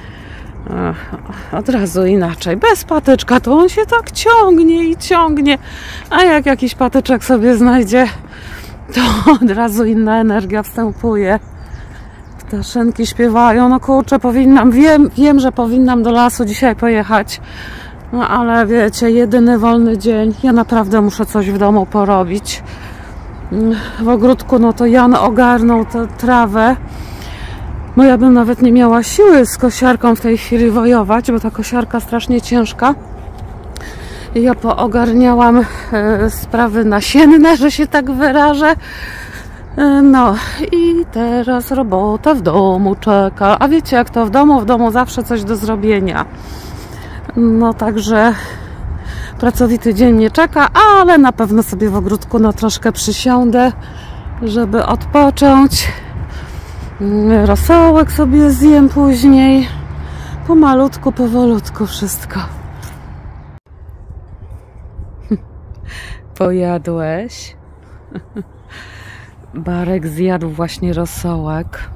Od razu inaczej. Bez patyczka to on się tak ciągnie i ciągnie. A jak jakiś patyczek sobie znajdzie, to od razu inna energia wstępuje. Ptaszynki śpiewają. No kurczę, wiem, że powinnam do lasu dzisiaj pojechać. No ale wiecie, jedyny wolny dzień. Ja naprawdę muszę coś w domu porobić. W ogródku, no to Jan ogarnął tę trawę. No ja bym nawet nie miała siły z kosiarką w tej chwili wojować, bo ta kosiarka strasznie ciężka. I ja poogarniałam sprawy nasienne, że się tak wyrażę. No i teraz robota w domu czeka. A wiecie jak to w domu zawsze coś do zrobienia. No także pracowity dzień nie czeka, ale na pewno sobie w ogródku no troszkę przysiądę, żeby odpocząć. Rosołek sobie zjem później. Pomalutku, powolutku wszystko. Pojadłeś? Barek zjadł właśnie rosołek.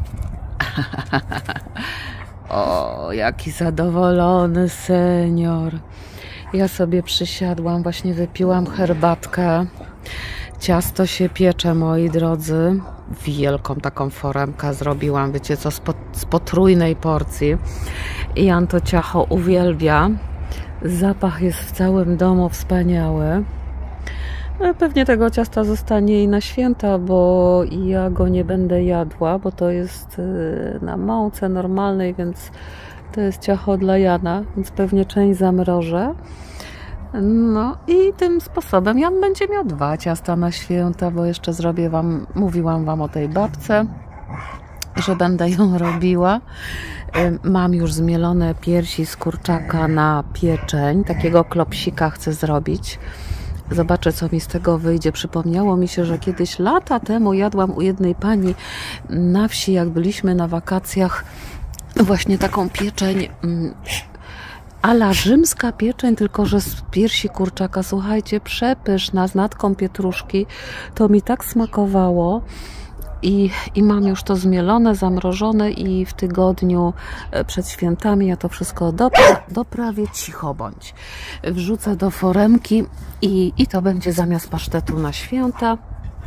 O, jaki zadowolony senior. Ja sobie przysiadłam, właśnie wypiłam herbatkę. Ciasto się piecze, moi drodzy. Wielką taką foremkę zrobiłam, wiecie co, z potrójnej porcji. I Jan to ciacho uwielbia. Zapach jest w całym domu wspaniały. No, pewnie tego ciasta zostanie i na święta, bo ja go nie będę jadła, bo to jest na mące normalnej, więc to jest ciacho dla Jana, więc pewnie część zamrożę. No i tym sposobem Jan będzie miał 2 ciasta na święta, bo jeszcze zrobię wam, mówiłam wam o tej babce, że będę ją robiła. Mam już zmielone piersi z kurczaka na pieczeń, takiego klopsika chcę zrobić. Zobaczę, co mi z tego wyjdzie. Przypomniało mi się, że kiedyś lata temu jadłam u jednej pani na wsi, jak byliśmy na wakacjach, właśnie taką pieczeń a la rzymska pieczeń, tylko że z piersi kurczaka. Słuchajcie, przepyszna, z natką pietruszki. To mi tak smakowało. I mam już to zmielone, zamrożone i w tygodniu przed świętami ja to wszystko doprawię, cicho bądź. Wrzucę do foremki i to będzie zamiast pasztetu na święta.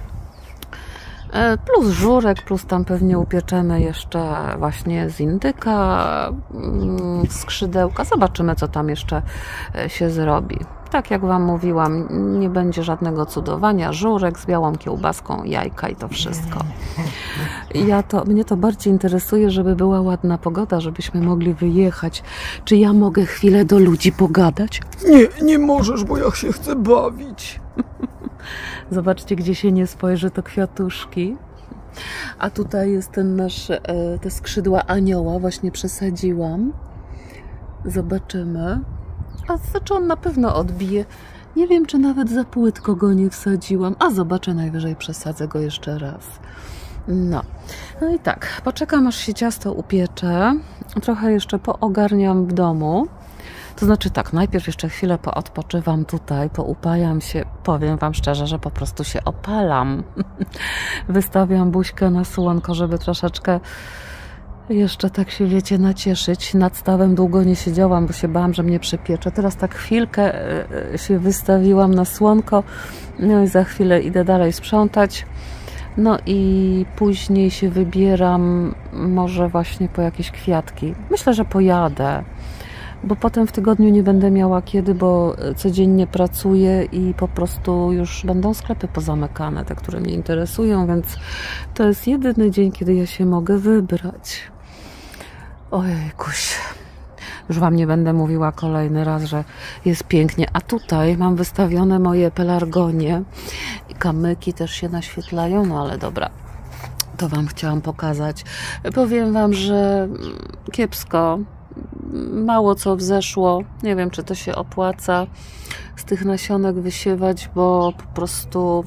Plus żurek, plus tam pewnie upieczemy jeszcze właśnie z indyka, skrzydełka. Zobaczymy, co tam jeszcze się zrobi. Tak jak Wam mówiłam, nie będzie żadnego cudowania. Żurek z białą kiełbaską, jajka i to wszystko. Mnie to bardziej interesuje, żeby była ładna pogoda, żebyśmy mogli wyjechać. Czy ja mogę chwilę do ludzi pogadać? Nie możesz, bo ja się chcę bawić. Zobaczcie, gdzie się nie spojrzy, to kwiatuszki. A tutaj jest ten nasz, te skrzydła anioła, właśnie przesadziłam. Zobaczymy. A znaczy on na pewno odbije. Nie wiem, czy nawet za płytko go nie wsadziłam. A zobaczę, najwyżej przesadzę go jeszcze raz. No i tak, poczekam, aż się ciasto upiecze. Trochę jeszcze poogarniam w domu. To znaczy tak, najpierw jeszcze chwilę poodpoczywam tutaj, poupajam się. Powiem Wam szczerze, że po prostu się opalam. Wystawiam buźkę na słonko, żeby troszeczkę jeszcze tak się, wiecie, nacieszyć. Nad stawem długo nie siedziałam, bo się bałam, że mnie przypiecze. Teraz tak chwilkę się wystawiłam na słonko. No i za chwilę idę dalej sprzątać. No i później się wybieram może właśnie po jakieś kwiatki. Myślę, że pojadę, bo potem w tygodniu nie będę miała kiedy, bo codziennie pracuję i po prostu już będą sklepy pozamykane, te, które mnie interesują, więc to jest jedyny dzień, kiedy ja się mogę wybrać. Ojejkuś, już Wam nie będę mówiła kolejny raz, że jest pięknie. A tutaj mam wystawione moje pelargonie i kamyki też się naświetlają, no ale dobra, to Wam chciałam pokazać. Powiem Wam, że kiepsko. Mało co wzeszło. Nie wiem, czy to się opłaca z tych nasionek wysiewać, bo po prostu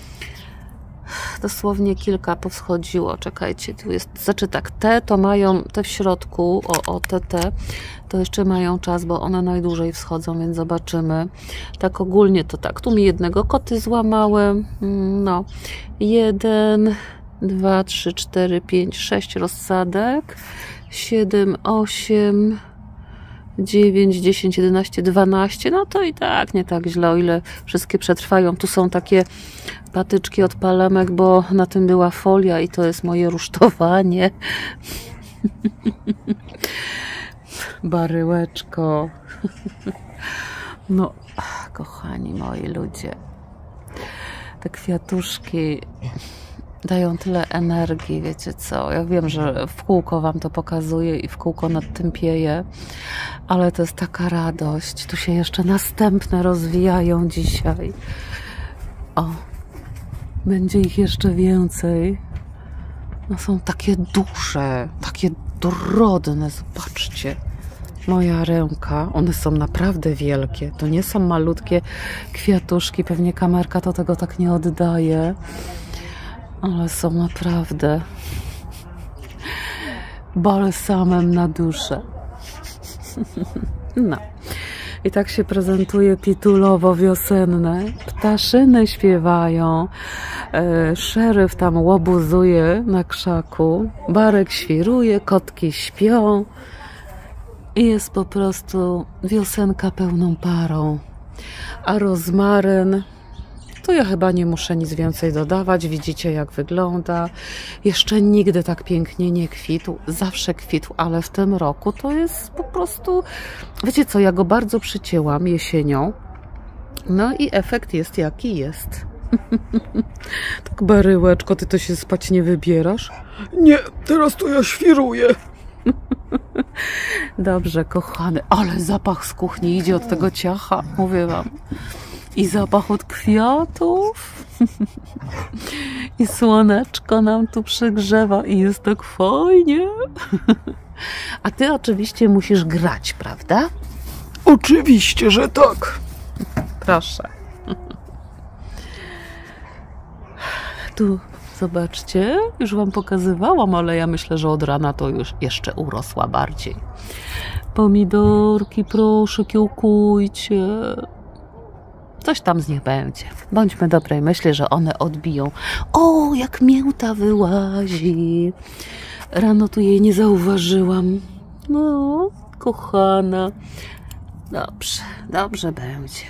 dosłownie kilka powschodziło. Czekajcie, tu jest, znaczy tak, te to mają, te w środku, te to jeszcze mają czas, bo one najdłużej wschodzą, więc zobaczymy. Tak ogólnie to tak, tu mi jednego koty złamały, no, 1, 2, 3, 4, 5, 6 rozsadek, 7, 8, 9, 10, 11, 12, no to i tak nie tak źle, o ile wszystkie przetrwają. Tu są takie patyczki od palemek, bo na tym była folia i to jest moje rusztowanie. Baryłeczko. No, kochani moi ludzie, te kwiatuszki dają tyle energii, wiecie co, ja wiem, że w kółko Wam to pokazuję i w kółko nad tym pieję, ale to jest taka radość, tu się jeszcze następne rozwijają dzisiaj. O, będzie ich jeszcze więcej. No są takie duże, takie dorodne, zobaczcie. Moja ręka, one są naprawdę wielkie, to nie są malutkie kwiatuszki, pewnie kamerka to tego tak nie oddaje. Ale są naprawdę balsamem na duszę. No. I tak się prezentuje pitulowo wiosenne. Ptaszyny śpiewają. Szeryf tam łobuzuje na krzaku. Barek świruje, kotki śpią. I jest po prostu wiosenka pełną parą. A rozmaryn, to ja chyba nie muszę nic więcej dodawać. Widzicie, jak wygląda. Jeszcze nigdy tak pięknie nie kwitł. Zawsze kwitł, ale w tym roku to jest po prostu... Wiecie co, ja go bardzo przycięłam jesienią. No i efekt jest jaki jest. Tak, Baryłeczko, ty to się spać nie wybierasz? Nie, teraz to ja świruję. Dobrze, kochany, ale zapach z kuchni idzie od tego ciacha, mówię Wam. I zapach od kwiatów. I słoneczko nam tu przygrzewa i jest tak fajnie. A ty oczywiście musisz grać, prawda? Oczywiście, że tak. Proszę. Tu, zobaczcie, już Wam pokazywałam, ale ja myślę, że od rana to już jeszcze urosła bardziej. Pomidorki, proszę, kiełkujcie. Coś tam z nich będzie. Bądźmy dobrej myśli, że one odbiją. O, jak mięta wyłazi. Rano tu jej nie zauważyłam. No, kochana. Dobrze, dobrze będzie.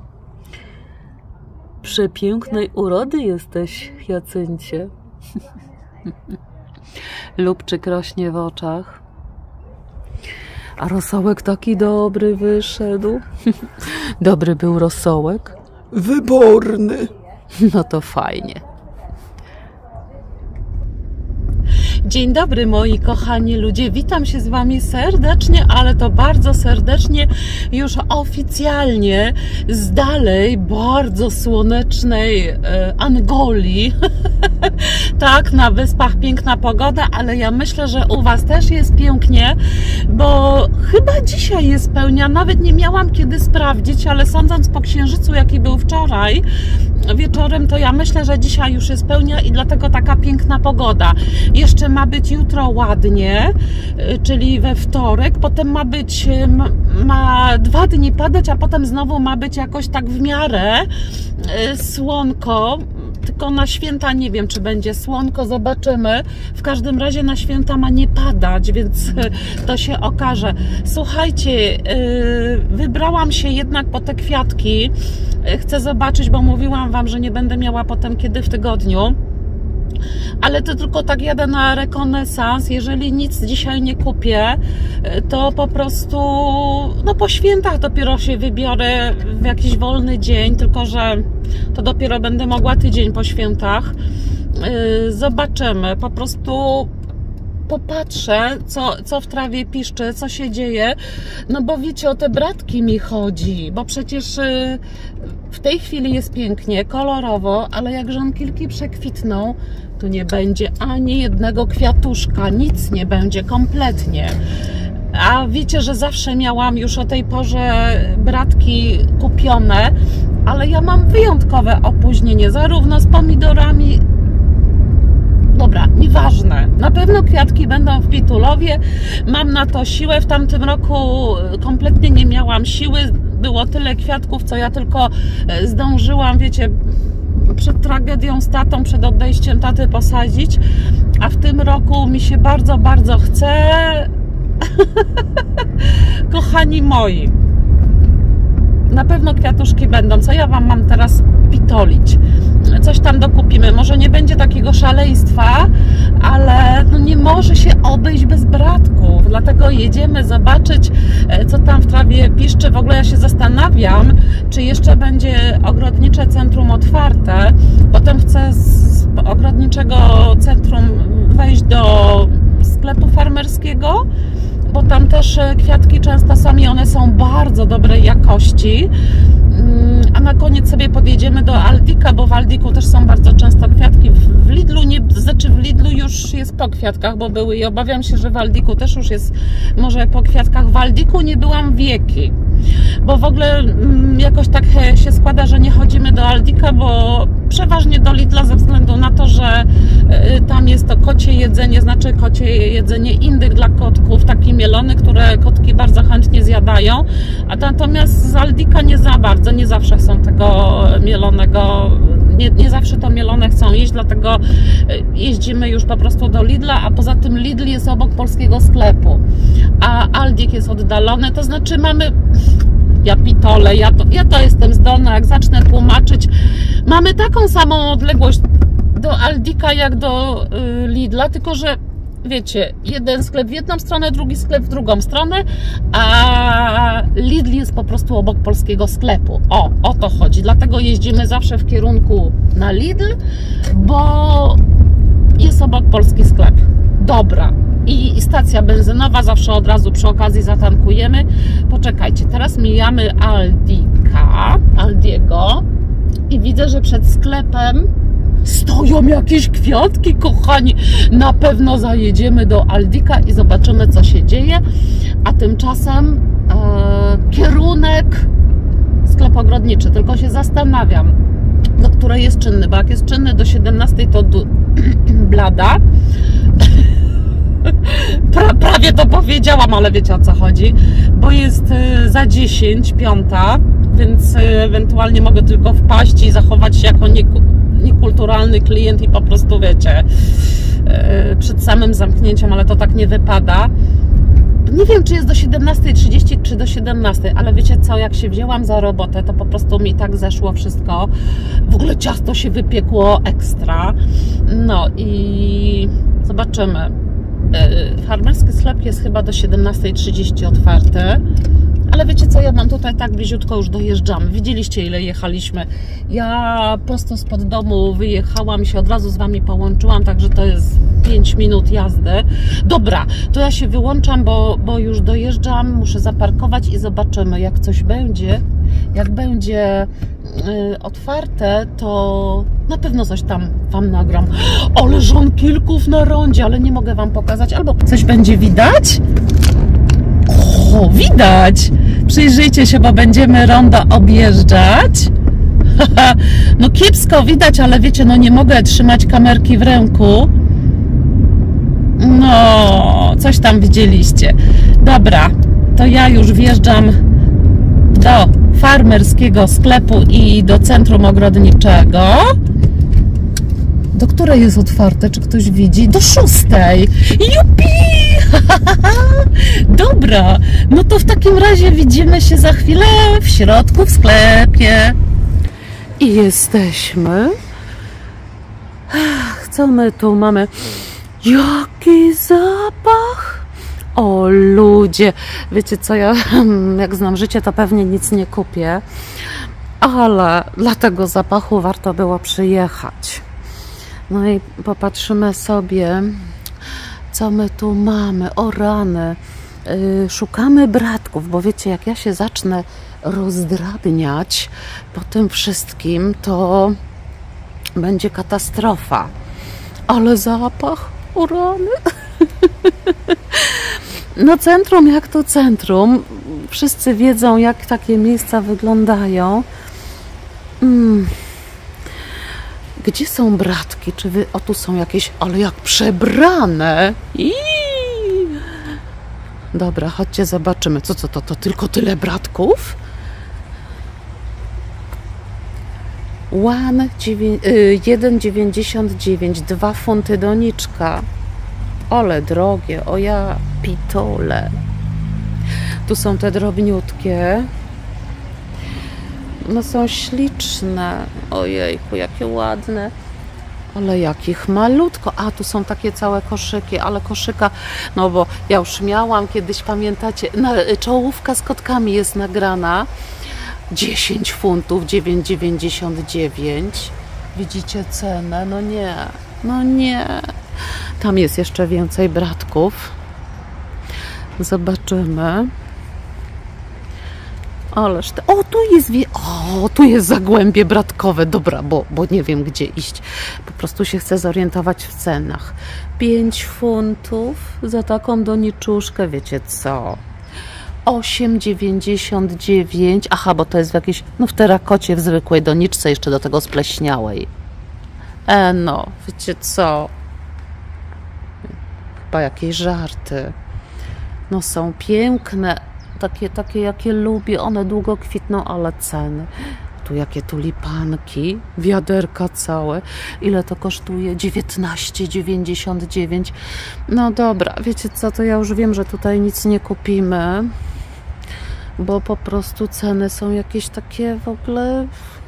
Przepięknej urody jesteś, Jacyncie. Lubczyk rośnie w oczach. A rosołek taki dobry wyszedł. Dobry był rosołek. Wyborny. No to fajnie. Dzień dobry, moi kochani ludzie. Witam się z Wami serdecznie, ale to bardzo serdecznie, już oficjalnie z dalej bardzo słonecznej Angolii. Tak, na wyspach piękna pogoda, ale ja myślę, że u Was też jest pięknie, bo chyba dzisiaj jest pełnia. Nawet nie miałam kiedy sprawdzić, ale sądząc po księżycu, jaki był wczoraj wieczorem, to ja myślę, że dzisiaj już jest pełnia i dlatego taka piękna pogoda. Jeszcze ma być jutro ładnie, czyli we wtorek, potem ma 2 dni padać, a potem znowu ma być jakoś tak w miarę słonko, tylko na święta nie wiem, czy będzie słonko, zobaczymy. W każdym razie na święta ma nie padać, więc to się okaże. Słuchajcie, wybrałam się jednak po te kwiatki. Chcę zobaczyć, bo mówiłam Wam, że nie będę miała potem kiedy w tygodniu. Ale to tylko tak jadę na rekonesans. Jeżeli nic dzisiaj nie kupię, to po prostu no po świętach dopiero się wybiorę w jakiś wolny dzień, tylko że to dopiero będę mogła tydzień po świętach. Zobaczymy, po prostu popatrzę, co w trawie piszczy, co się dzieje, no bo wiecie, o te bratki mi chodzi, bo przecież w tej chwili jest pięknie, kolorowo, ale jak żonkilki przekwitną, tu nie będzie ani jednego kwiatuszka, nic nie będzie kompletnie. A wiecie, że zawsze miałam już o tej porze bratki kupione, ale ja mam wyjątkowe opóźnienie, zarówno z pomidorami. Dobra, nieważne. Na pewno kwiatki będą w Pitulowie. Mam na to siłę. W tamtym roku kompletnie nie miałam siły. Było tyle kwiatków, co ja tylko zdążyłam, wiecie, przed tragedią z tatą, przed odejściem taty posadzić. A w tym roku mi się bardzo, bardzo chce. Kochani moi, na pewno kwiatuszki będą. Co ja Wam mam teraz pitolić? Coś tam dokupimy. Może nie będzie takiego szaleństwa, ale no nie może się obejść bez bratków. Dlatego jedziemy zobaczyć, co tam w trawie piszczy. W ogóle ja się zastanawiam, czy jeszcze będzie ogrodnicze centrum otwarte. Potem chcę z ogrodniczego centrum wejść do sklepu farmerskiego, bo tam też kwiatki często są i one są bardzo dobrej jakości. A na koniec sobie podjedziemy do Aldika, bo w Aldiku też są bardzo często kwiatki. W Lidlu w Lidlu już jest po kwiatkach, bo były i obawiam się, że w Aldiku też już jest może po kwiatkach. W Aldiku nie byłam wieki, bo w ogóle jakoś tak się składa, że nie chodzimy do Aldika, bo przeważnie do Lidla ze względu na to, że tam jest to kocie jedzenie, znaczy kocie jedzenie indyk dla kotków, taki mielony, które kotki bardzo chętnie zjadają, a natomiast z Aldika nie za bardzo, nie zawsze chcą tego mielonego, nie zawsze to mielone chcą jeść, dlatego jeździmy już po prostu do Lidla, a poza tym Lidl jest obok polskiego sklepu, a Aldik jest oddalony, to znaczy mamy... Ja pitole, ja to jestem zdolna, jak zacznę tłumaczyć. Mamy taką samą odległość do Aldika jak do Lidla, tylko że wiecie, jeden sklep w jedną stronę, drugi sklep w drugą stronę, a Lidl jest po prostu obok polskiego sklepu. O to chodzi. Dlatego jeździmy zawsze w kierunku na Lidl, bo jest obok polski sklep. Dobra. I stacja benzynowa, zawsze od razu przy okazji zatankujemy. Poczekajcie, teraz mijamy Aldiego i widzę, że przed sklepem stoją jakieś kwiatki, kochani. Na pewno zajedziemy do Aldika i zobaczymy, co się dzieje. A tymczasem kierunek sklep ogrodniczy. Tylko się zastanawiam, do której jest czynny, bo jak jest czynny do 17 to blada. Prawie to powiedziałam, ale wiecie, o co chodzi, bo jest za 10, 5, więc ewentualnie mogę tylko wpaść i zachować się jako niekulturalny klient i po prostu, wiecie, przed samym zamknięciem, ale to tak nie wypada. Nie wiem, czy jest do 17:30, czy do 17, ale wiecie co, jak się wzięłam za robotę, to po prostu mi tak zeszło wszystko. W ogóle ciasto się wypiekło ekstra. No i zobaczymy. Farmerski sklep jest chyba do 17:30 otwarty. Ale wiecie co, ja mam tutaj tak bliziutko, już dojeżdżamy. Widzieliście, ile jechaliśmy. Ja prosto spod domu wyjechałam i się od razu z wami połączyłam, także to jest 5 minut jazdy. Dobra, to ja się wyłączam, bo już dojeżdżam, muszę zaparkować i zobaczymy, jak coś będzie. Jak będzie otwarte, to na pewno coś tam wam nagram. Ale żonkilków na rondzie, ale nie mogę wam pokazać. Albo coś będzie widać? O, widać! Przyjrzyjcie się, bo będziemy ronda objeżdżać. No kiepsko widać, ale wiecie, no nie mogę trzymać kamerki w ręku. No, coś tam widzieliście. Dobra, to ja już wjeżdżam do farmerskiego sklepu i do centrum ogrodniczego. Do której jest otwarte? Czy ktoś widzi? Do 6:00. Jupi! Dobra, no to w takim razie widzimy się za chwilę w środku w sklepie. I jesteśmy. Co my tu mamy? Jaki zapach! O ludzie! Wiecie co, ja jak znam życie, to pewnie nic nie kupię, ale dla tego zapachu warto było przyjechać. No i popatrzymy sobie, co my tu mamy. O rany, szukamy bratków, bo wiecie, jak ja się zacznę rozdrabniać po tym wszystkim, to będzie katastrofa. Ale zapach, o rany. No centrum jak to centrum. Wszyscy wiedzą, jak takie miejsca wyglądają. Gdzie są bratki? Czy wy... O, tu są jakieś... Ale jak przebrane! Dobra, chodźcie, zobaczymy. Co to? Tylko tyle bratków? 1,99, 2 funty doniczka. Ale drogie, o ja pitole. Tu są te drobniutkie. No są śliczne. Ojejku, jakie ładne. Ale jakich malutko. A, tu są takie całe koszyki, ale koszyka, no bo ja już miałam kiedyś, pamiętacie, czołówka z kotkami jest nagrana. 10 funtów, 9,99. Widzicie cenę? No nie, no nie. Tam jest jeszcze więcej bratków. Zobaczymy. Ależ te... O, tu jest zagłębie bratkowe. Dobra, bo nie wiem, gdzie iść. Po prostu się chcę zorientować w cenach. 5 funtów za taką doniczuszkę, wiecie co? 8,99. Aha, bo to jest w jakiejś... No w terakocie, w zwykłej doniczce, jeszcze do tego spleśniałej. No, wiecie co? Chyba jakieś żarty. No są piękne. Takie, jakie lubię, one długo kwitną, ale ceny. Tu jakie tulipanki, wiaderka całe. Ile to kosztuje? 19,99. No dobra, wiecie co, to ja już wiem, że tutaj nic nie kupimy, bo po prostu ceny są jakieś takie w ogóle...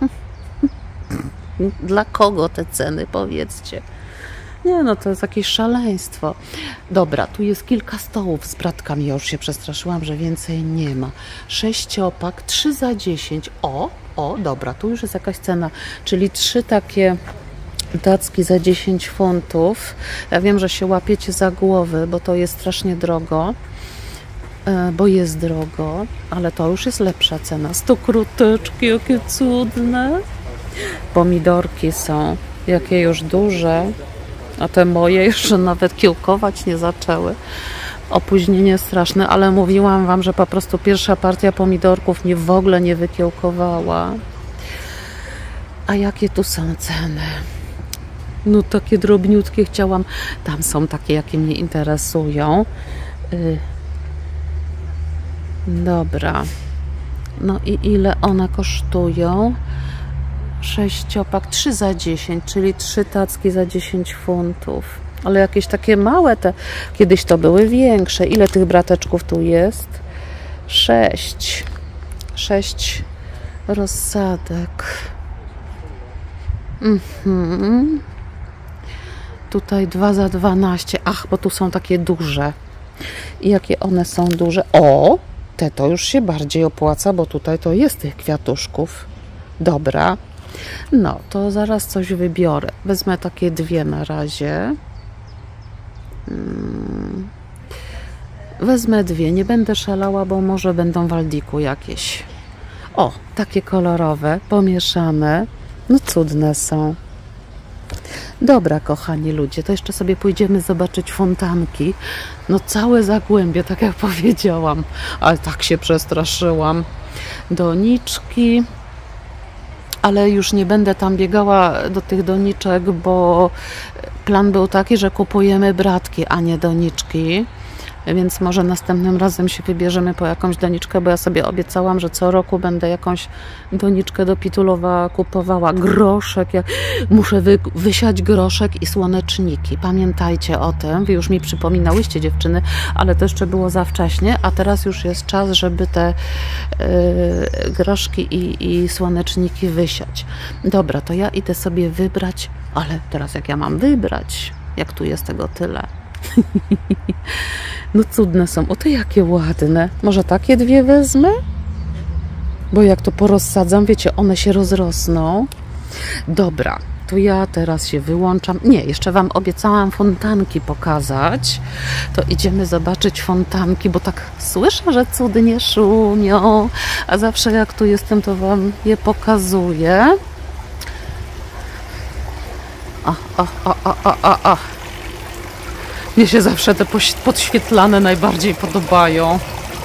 Dla kogo te ceny, powiedzcie? Nie, no to jest jakieś szaleństwo. Dobra, tu jest kilka stołów z bratkami. Ja już się przestraszyłam, że więcej nie ma. 6-opak, 3 za 10. O, dobra, tu już jest jakaś cena. Czyli 3 takie tacki za 10 funtów. Ja wiem, że się łapiecie za głowy, bo to jest strasznie drogo. Bo jest drogo, ale to już jest lepsza cena. 100 kruteczki, jakie cudne. Pomidorki są, jakie już duże. A te moje jeszcze nawet kiełkować nie zaczęły. Opóźnienie straszne, ale mówiłam wam, że po prostu pierwsza partia pomidorków mnie w ogóle nie wykiełkowała. A jakie tu są ceny? No takie drobniutkie chciałam. Tam są takie, jakie mnie interesują. Dobra. No i ile one kosztują? 6-pak, 3 za 10, czyli 3 tacki za 10 funtów. Ale jakieś takie małe te. Kiedyś to były większe. Ile tych brateczków tu jest? 6. 6 rozsadek. Tutaj 2 za 12. Ach, bo tu są takie duże. I jakie one są duże? O! Te to już się bardziej opłaca, bo tutaj to jest tych kwiatuszków. Dobra. No, to zaraz coś wybiorę. Wezmę takie 2 na razie. Wezmę 2. Nie będę szalała, bo może będą w Aldiku jakieś. O, takie kolorowe, pomieszane. No cudne są. Dobra, kochani ludzie, to jeszcze sobie pójdziemy zobaczyć fontanki. No całe Zagłębie, tak jak powiedziałam. Ale tak się przestraszyłam. Doniczki. Ale już nie będę tam biegała do tych doniczek, bo plan był taki, że kupujemy bratki, a nie doniczki. Więc może następnym razem się wybierzemy po jakąś doniczkę, bo ja sobie obiecałam, że co roku będę jakąś doniczkę do Pitulowa kupowała. Groszek, muszę wysiać groszek i słoneczniki. Pamiętajcie o tym. Wy już mi przypominałyście, dziewczyny, ale to jeszcze było za wcześnie, a teraz już jest czas, żeby te groszki i słoneczniki wysiać. Dobra, to ja idę sobie wybrać, ale teraz jak ja mam wybrać, jak tu jest tego tyle. No cudne są. O, te jakie ładne. Może takie 2 wezmę? Bo jak to porozsadzam, wiecie, one się rozrosną. Dobra, to ja teraz się wyłączam. Nie, jeszcze Wam obiecałam fontanki pokazać. To idziemy zobaczyć fontanki, bo tak słyszę, że cudnie szumią. A zawsze jak tu jestem, to Wam je pokazuję. O. Mnie się zawsze te podświetlane najbardziej podobają.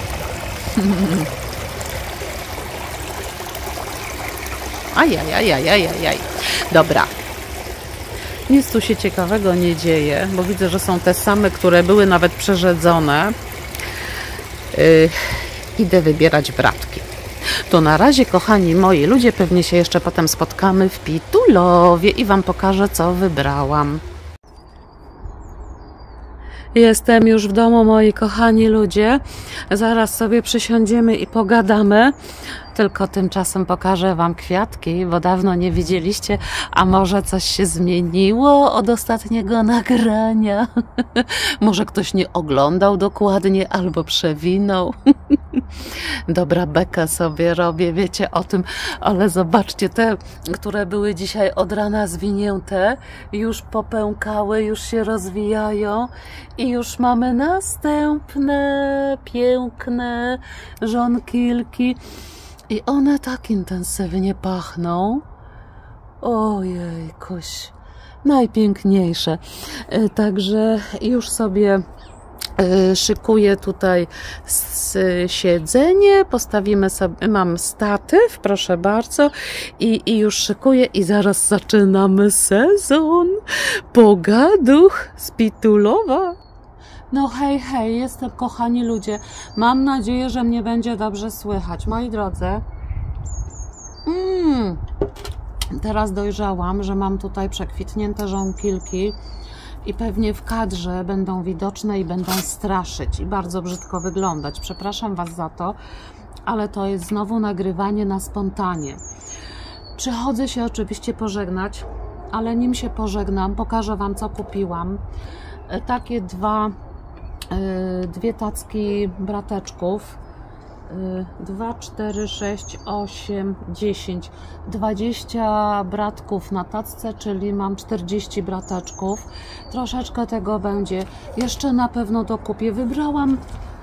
Ajajajajajajaj. Dobra. Nic tu się ciekawego nie dzieje, bo widzę, że są te same, które były nawet przerzedzone. Idę wybierać bratki. To na razie, kochani moi ludzie, pewnie się jeszcze potem spotkamy w Pitulowie i Wam pokażę, co wybrałam. Jestem już w domu, moi kochani ludzie. Zaraz sobie przysiądziemy i pogadamy. Tylko tymczasem pokażę Wam kwiatki, bo dawno nie widzieliście, a może coś się zmieniło od ostatniego nagrania. Może ktoś nie oglądał dokładnie albo przewinął. Dobra, bekę sobie robię, wiecie o tym, ale zobaczcie, te, które były dzisiaj od rana zwinięte, już popękały, już się rozwijają i już mamy następne piękne żonkilki. I one tak intensywnie pachną. Ojejkuś, najpiękniejsze. Także już sobie szykuję tutaj siedzenie, postawimy sobie, mam statyw, proszę bardzo, i już szykuję i zaraz zaczynamy sezon. Pogaduch z Pitulowa. No hej, hej, jestem, kochani ludzie. Mam nadzieję, że mnie będzie dobrze słychać. Moi drodzy, teraz dojrzałam, że mam tutaj przekwitnięte żonkilki i pewnie w kadrze będą widoczne i będą straszyć i bardzo brzydko wyglądać. Przepraszam Was za to, ale to jest znowu nagrywanie na spontanie. Przychodzę się oczywiście pożegnać, ale nim się pożegnam, pokażę Wam, co kupiłam. Takie dwie tacki brateczków. 2, 4, 6, 8, 10, 20 bratków na tacce, czyli mam 40 brateczków. Troszeczkę tego będzie. Jeszcze na pewno dokupię. Wybrałam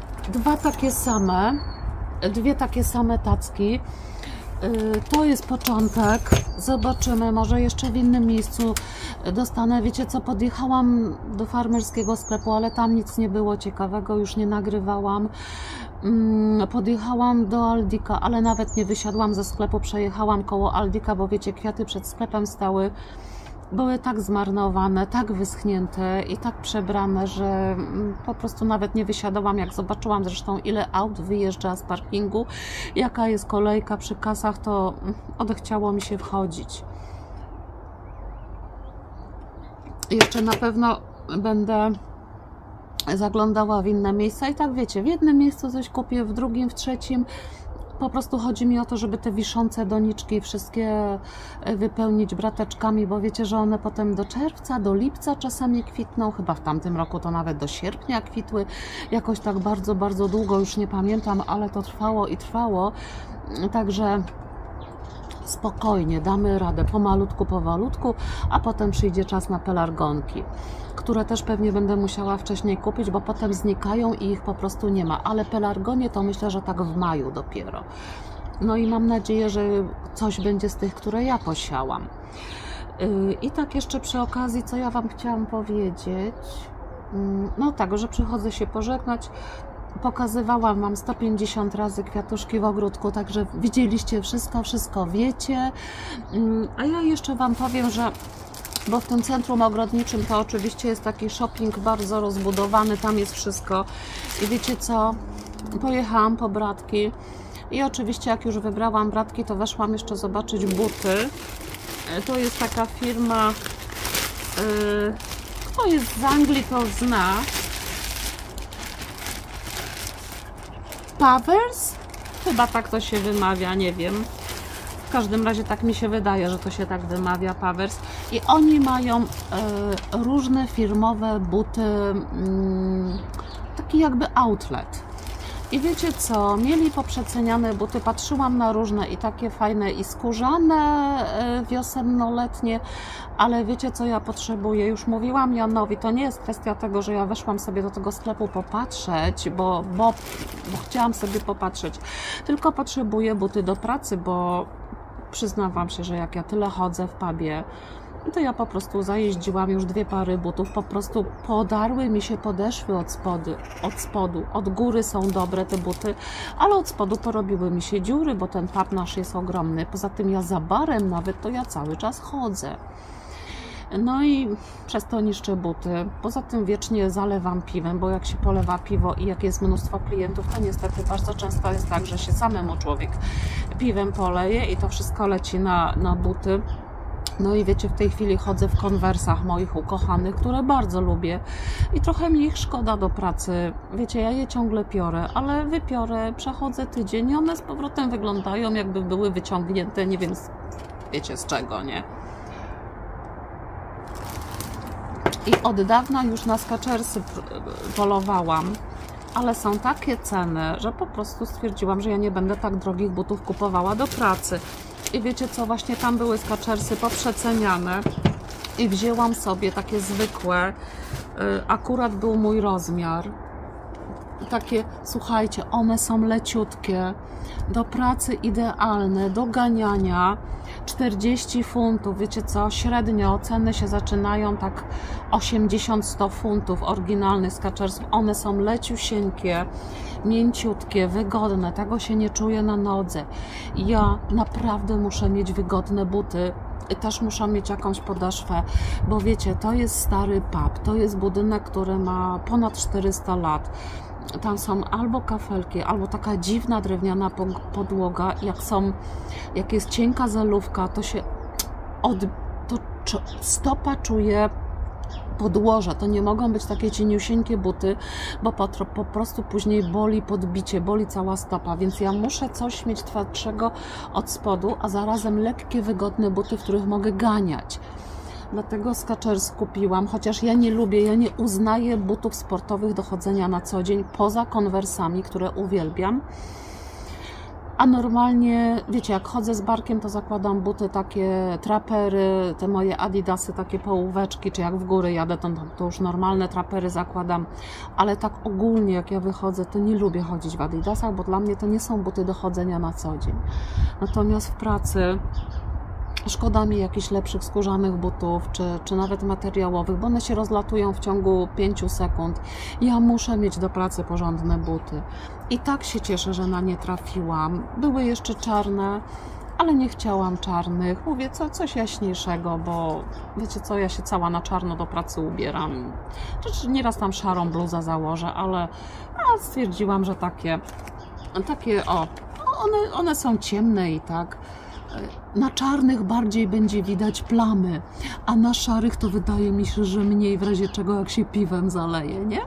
dwie takie same tacki. To jest początek. Zobaczymy, może jeszcze w innym miejscu dostanę. Wiecie co, podjechałam do farmerskiego sklepu, ale tam nic nie było ciekawego, już nie nagrywałam. podjechałam do Aldika, ale nawet nie wysiadłam ze sklepu, przejechałam koło Aldika, bo wiecie, kwiaty przed sklepem stały, były tak zmarnowane, tak wyschnięte i tak przebrane, że po prostu nawet nie wysiadałam. Jak zobaczyłam zresztą, ile aut wyjeżdża z parkingu, jaka jest kolejka przy kasach, to odechciało mi się wchodzić. Jeszcze na pewno będę zaglądała w inne miejsca i tak wiecie, w jednym miejscu coś kupię, w drugim, w trzecim. Po prostu chodzi mi o to, żeby te wiszące doniczki wszystkie wypełnić brateczkami, bo wiecie, że one potem do czerwca, do lipca czasami kwitną. Chyba w tamtym roku to nawet do sierpnia kwitły. Jakoś tak bardzo, bardzo długo, już nie pamiętam, ale to trwało i trwało. Także spokojnie, damy radę, pomalutku, powolutku, a potem przyjdzie czas na pelargonki, które też pewnie będę musiała wcześniej kupić, bo potem znikają i ich po prostu nie ma, ale pelargonie to myślę, że tak w maju dopiero. No i mam nadzieję, że coś będzie z tych, które ja posiałam. I tak jeszcze przy okazji, co ja Wam chciałam powiedzieć, no tak, że przychodzę się pożegnać. Pokazywałam Wam 150 razy kwiatuszki w ogródku, także widzieliście wszystko wiecie. A ja jeszcze Wam powiem, że bo w tym centrum ogrodniczym to oczywiście jest taki shopping bardzo rozbudowany, tam jest wszystko. I wiecie co? Pojechałam po bratki i oczywiście jak już wybrałam bratki, to weszłam jeszcze zobaczyć buty. To jest taka firma, kto jest z Anglii, to zna. Pavers? Chyba tak to się wymawia, nie wiem. W każdym razie tak mi się wydaje, że to się tak wymawia, Pavers. I oni mają różne firmowe buty, taki jakby outlet. I wiecie co, mieli poprzeceniane buty, patrzyłam na różne i takie fajne i skórzane, wiosenno-letnie, ale wiecie co ja potrzebuję, już mówiłam Janowi, to nie jest kwestia tego, że ja weszłam sobie do tego sklepu popatrzeć, bo chciałam sobie popatrzeć, tylko potrzebuję buty do pracy, bo przyznam Wam się, że jak ja tyle chodzę w pubie, to ja po prostu zajeździłam już 2 pary butów, po prostu podarły mi się podeszwy od spodu, od góry są dobre te buty, ale od spodu porobiły mi się dziury, bo ten pub nasz jest ogromny, poza tym ja za barem nawet to ja cały czas chodzę. No i przez to niszczę buty, poza tym wiecznie zalewam piwem, bo jak się polewa piwo i jak jest mnóstwo klientów, to niestety bardzo często jest tak, że się samemu człowiek piwem poleje i to wszystko leci na buty. No i wiecie, w tej chwili chodzę w konwersach moich ukochanych, które bardzo lubię i trochę mi ich szkoda do pracy. Wiecie, ja je ciągle piorę, ale wypiorę, przechodzę tydzień i one z powrotem wyglądają, jakby były wyciągnięte, nie wiem, wiecie z czego, nie? I od dawna już na Skechersy polowałam, ale są takie ceny, że po prostu stwierdziłam, że ja nie będę tak drogich butów kupowała do pracy. I wiecie co, właśnie tam były Skechersy poprzeceniane i wzięłam sobie takie zwykłe, akurat był mój rozmiar. Takie, słuchajcie, one są leciutkie, do pracy idealne, do ganiania, 40 funtów, wiecie co, średnio ceny się zaczynają tak 80-100 funtów oryginalnych Skechersów, one są leciusieńkie, mięciutkie, wygodne, tego się nie czuję na nodze. Ja naprawdę muszę mieć wygodne buty, też muszę mieć jakąś podeszwę, bo wiecie, to jest stary pub, to jest budynek, który ma ponad 400 lat. Tam są albo kafelki, albo taka dziwna drewniana podłoga. Jak jest cienka zalówka, to się stopa czuje podłoże. To nie mogą być takie cieniusieńkie buty, bo po prostu później boli podbicie, boli cała stopa, więc ja muszę coś mieć twardszego od spodu, a zarazem lekkie, wygodne buty, w których mogę ganiać. Dlatego Skechers kupiłam, chociaż ja nie lubię, ja nie uznaję butów sportowych do chodzenia na co dzień, poza konwersami, które uwielbiam. A normalnie, wiecie, jak chodzę z barkiem, to zakładam buty takie trapery, te moje adidasy, takie połóweczki, czy jak w góry jadę, to już normalne trapery zakładam. Ale tak ogólnie, jak ja wychodzę, to nie lubię chodzić w adidasach, bo dla mnie to nie są buty do chodzenia na co dzień. Natomiast w pracy szkoda mi jakichś lepszych skórzanych butów, czy nawet materiałowych, bo one się rozlatują w ciągu 5 sekund. Ja muszę mieć do pracy porządne buty. I tak się cieszę, że na nie trafiłam. Były jeszcze czarne, ale nie chciałam czarnych. Mówię, coś jaśniejszego, bo wiecie co, ja się cała na czarno do pracy ubieram. Nieraz tam szarą bluzę założę, ale stwierdziłam, że takie one są ciemne i tak. Na czarnych bardziej będzie widać plamy, a na szarych to wydaje mi się, że mniej, w razie czego jak się piwem zaleje, nie?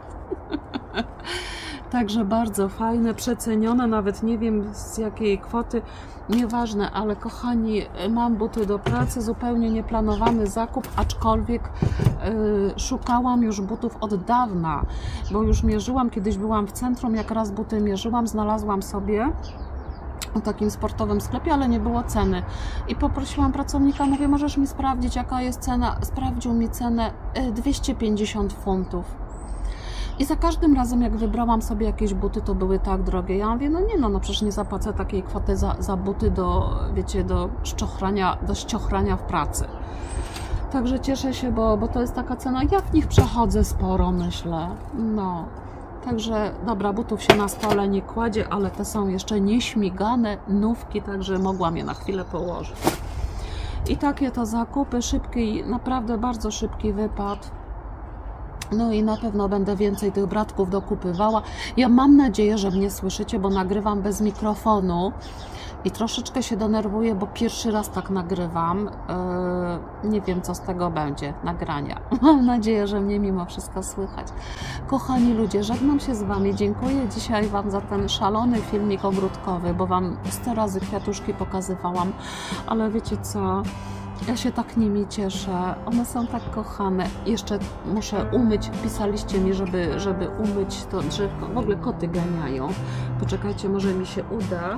Także bardzo fajne, przecenione, nawet nie wiem z jakiej kwoty, nieważne, ale kochani, mam buty do pracy, zupełnie nieplanowany zakup, aczkolwiek szukałam już butów od dawna, bo już mierzyłam, kiedyś byłam w centrum, jak raz buty mierzyłam, znalazłam sobie w takim sportowym sklepie, ale nie było ceny. I poprosiłam pracownika, mówię, możesz mi sprawdzić, jaka jest cena? Sprawdził mi cenę 250 funtów. I za każdym razem, jak wybrałam sobie jakieś buty, to były tak drogie. Ja mówię, no przecież nie zapłacę takiej kwoty za buty do ściochrania w pracy. Także cieszę się, bo to jest taka cena. Ja w nich przechodzę sporo, myślę. No. Także dobra, butów się na stole nie kładzie, ale te są jeszcze nieśmigane, nówki, także mogłam je na chwilę położyć. I takie to zakupy, szybki, naprawdę bardzo szybki wypad. No i na pewno będę więcej tych bratków dokupywała. Ja mam nadzieję, że mnie słyszycie, bo nagrywam bez mikrofonu i troszeczkę się denerwuję, bo pierwszy raz tak nagrywam. Nie wiem, co z tego będzie, nagrania. Mam nadzieję, że mnie mimo wszystko słychać. Kochani ludzie, żegnam się z Wami. Dziękuję dzisiaj Wam za ten szalony filmik ogródkowy, bo Wam 100 razy kwiatuszki pokazywałam, ale wiecie co? Ja się tak nimi cieszę. One są tak kochane. Jeszcze muszę umyć. Pisaliście mi, żeby umyć to drzewko. W ogóle koty ganiają. Poczekajcie, może mi się uda.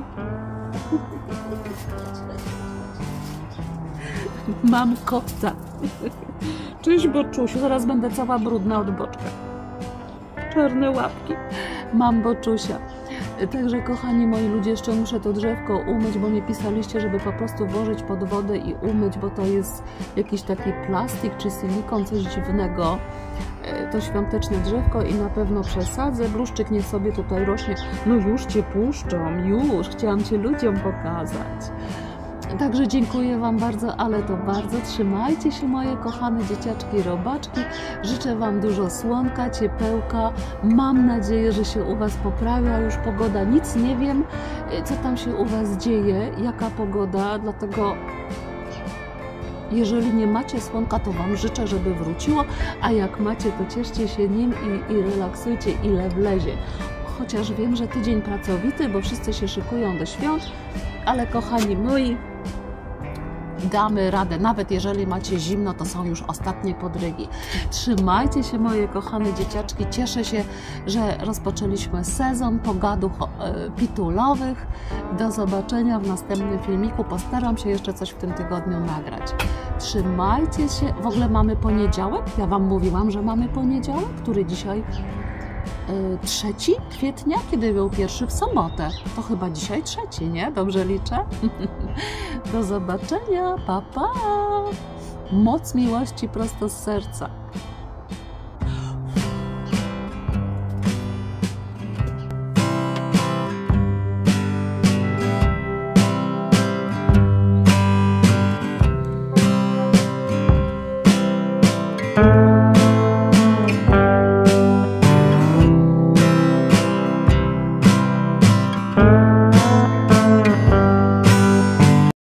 Mam kota. Cześć Boczusiu. Zaraz będę cała brudna od boczka. Czarne łapki. Mam Boczusia. Także kochani moi ludzie, jeszcze muszę to drzewko umyć, bo mi pisaliście, żeby po prostu włożyć pod wodę i umyć, bo to jest jakiś taki plastik czy silikon, coś dziwnego. To świąteczne drzewko i na pewno przesadzę. Bluszczyk niech sobie tutaj rośnie. No już Cię puszczam, już. Chciałam Cię ludziom pokazać. Także dziękuję Wam bardzo, ale to bardzo. Trzymajcie się moje kochane dzieciaczki i robaczki. Życzę Wam dużo słonka, ciepełka. Mam nadzieję, że się u Was poprawia już pogoda. Nic nie wiem, co tam się u Was dzieje, jaka pogoda, dlatego jeżeli nie macie słonka, to Wam życzę, żeby wróciło, a jak macie, to cieszcie się nim i relaksujcie, ile wlezie. Chociaż wiem, że tydzień pracowity, bo wszyscy się szykują do świąt, ale kochani moi, damy radę. Nawet jeżeli macie zimno, to są już ostatnie podrygi. Trzymajcie się moje kochane dzieciaczki. Cieszę się, że rozpoczęliśmy sezon pogaduch pitulowych. Do zobaczenia w następnym filmiku. Postaram się jeszcze coś w tym tygodniu nagrać. Trzymajcie się. W ogóle mamy poniedziałek. Ja Wam mówiłam, że mamy poniedziałek, który dzisiaj 3 kwietnia, kiedy był pierwszy w sobotę. To chyba dzisiaj 3, nie? Dobrze liczę? Do zobaczenia, pa pa! Moc miłości prosto z serca.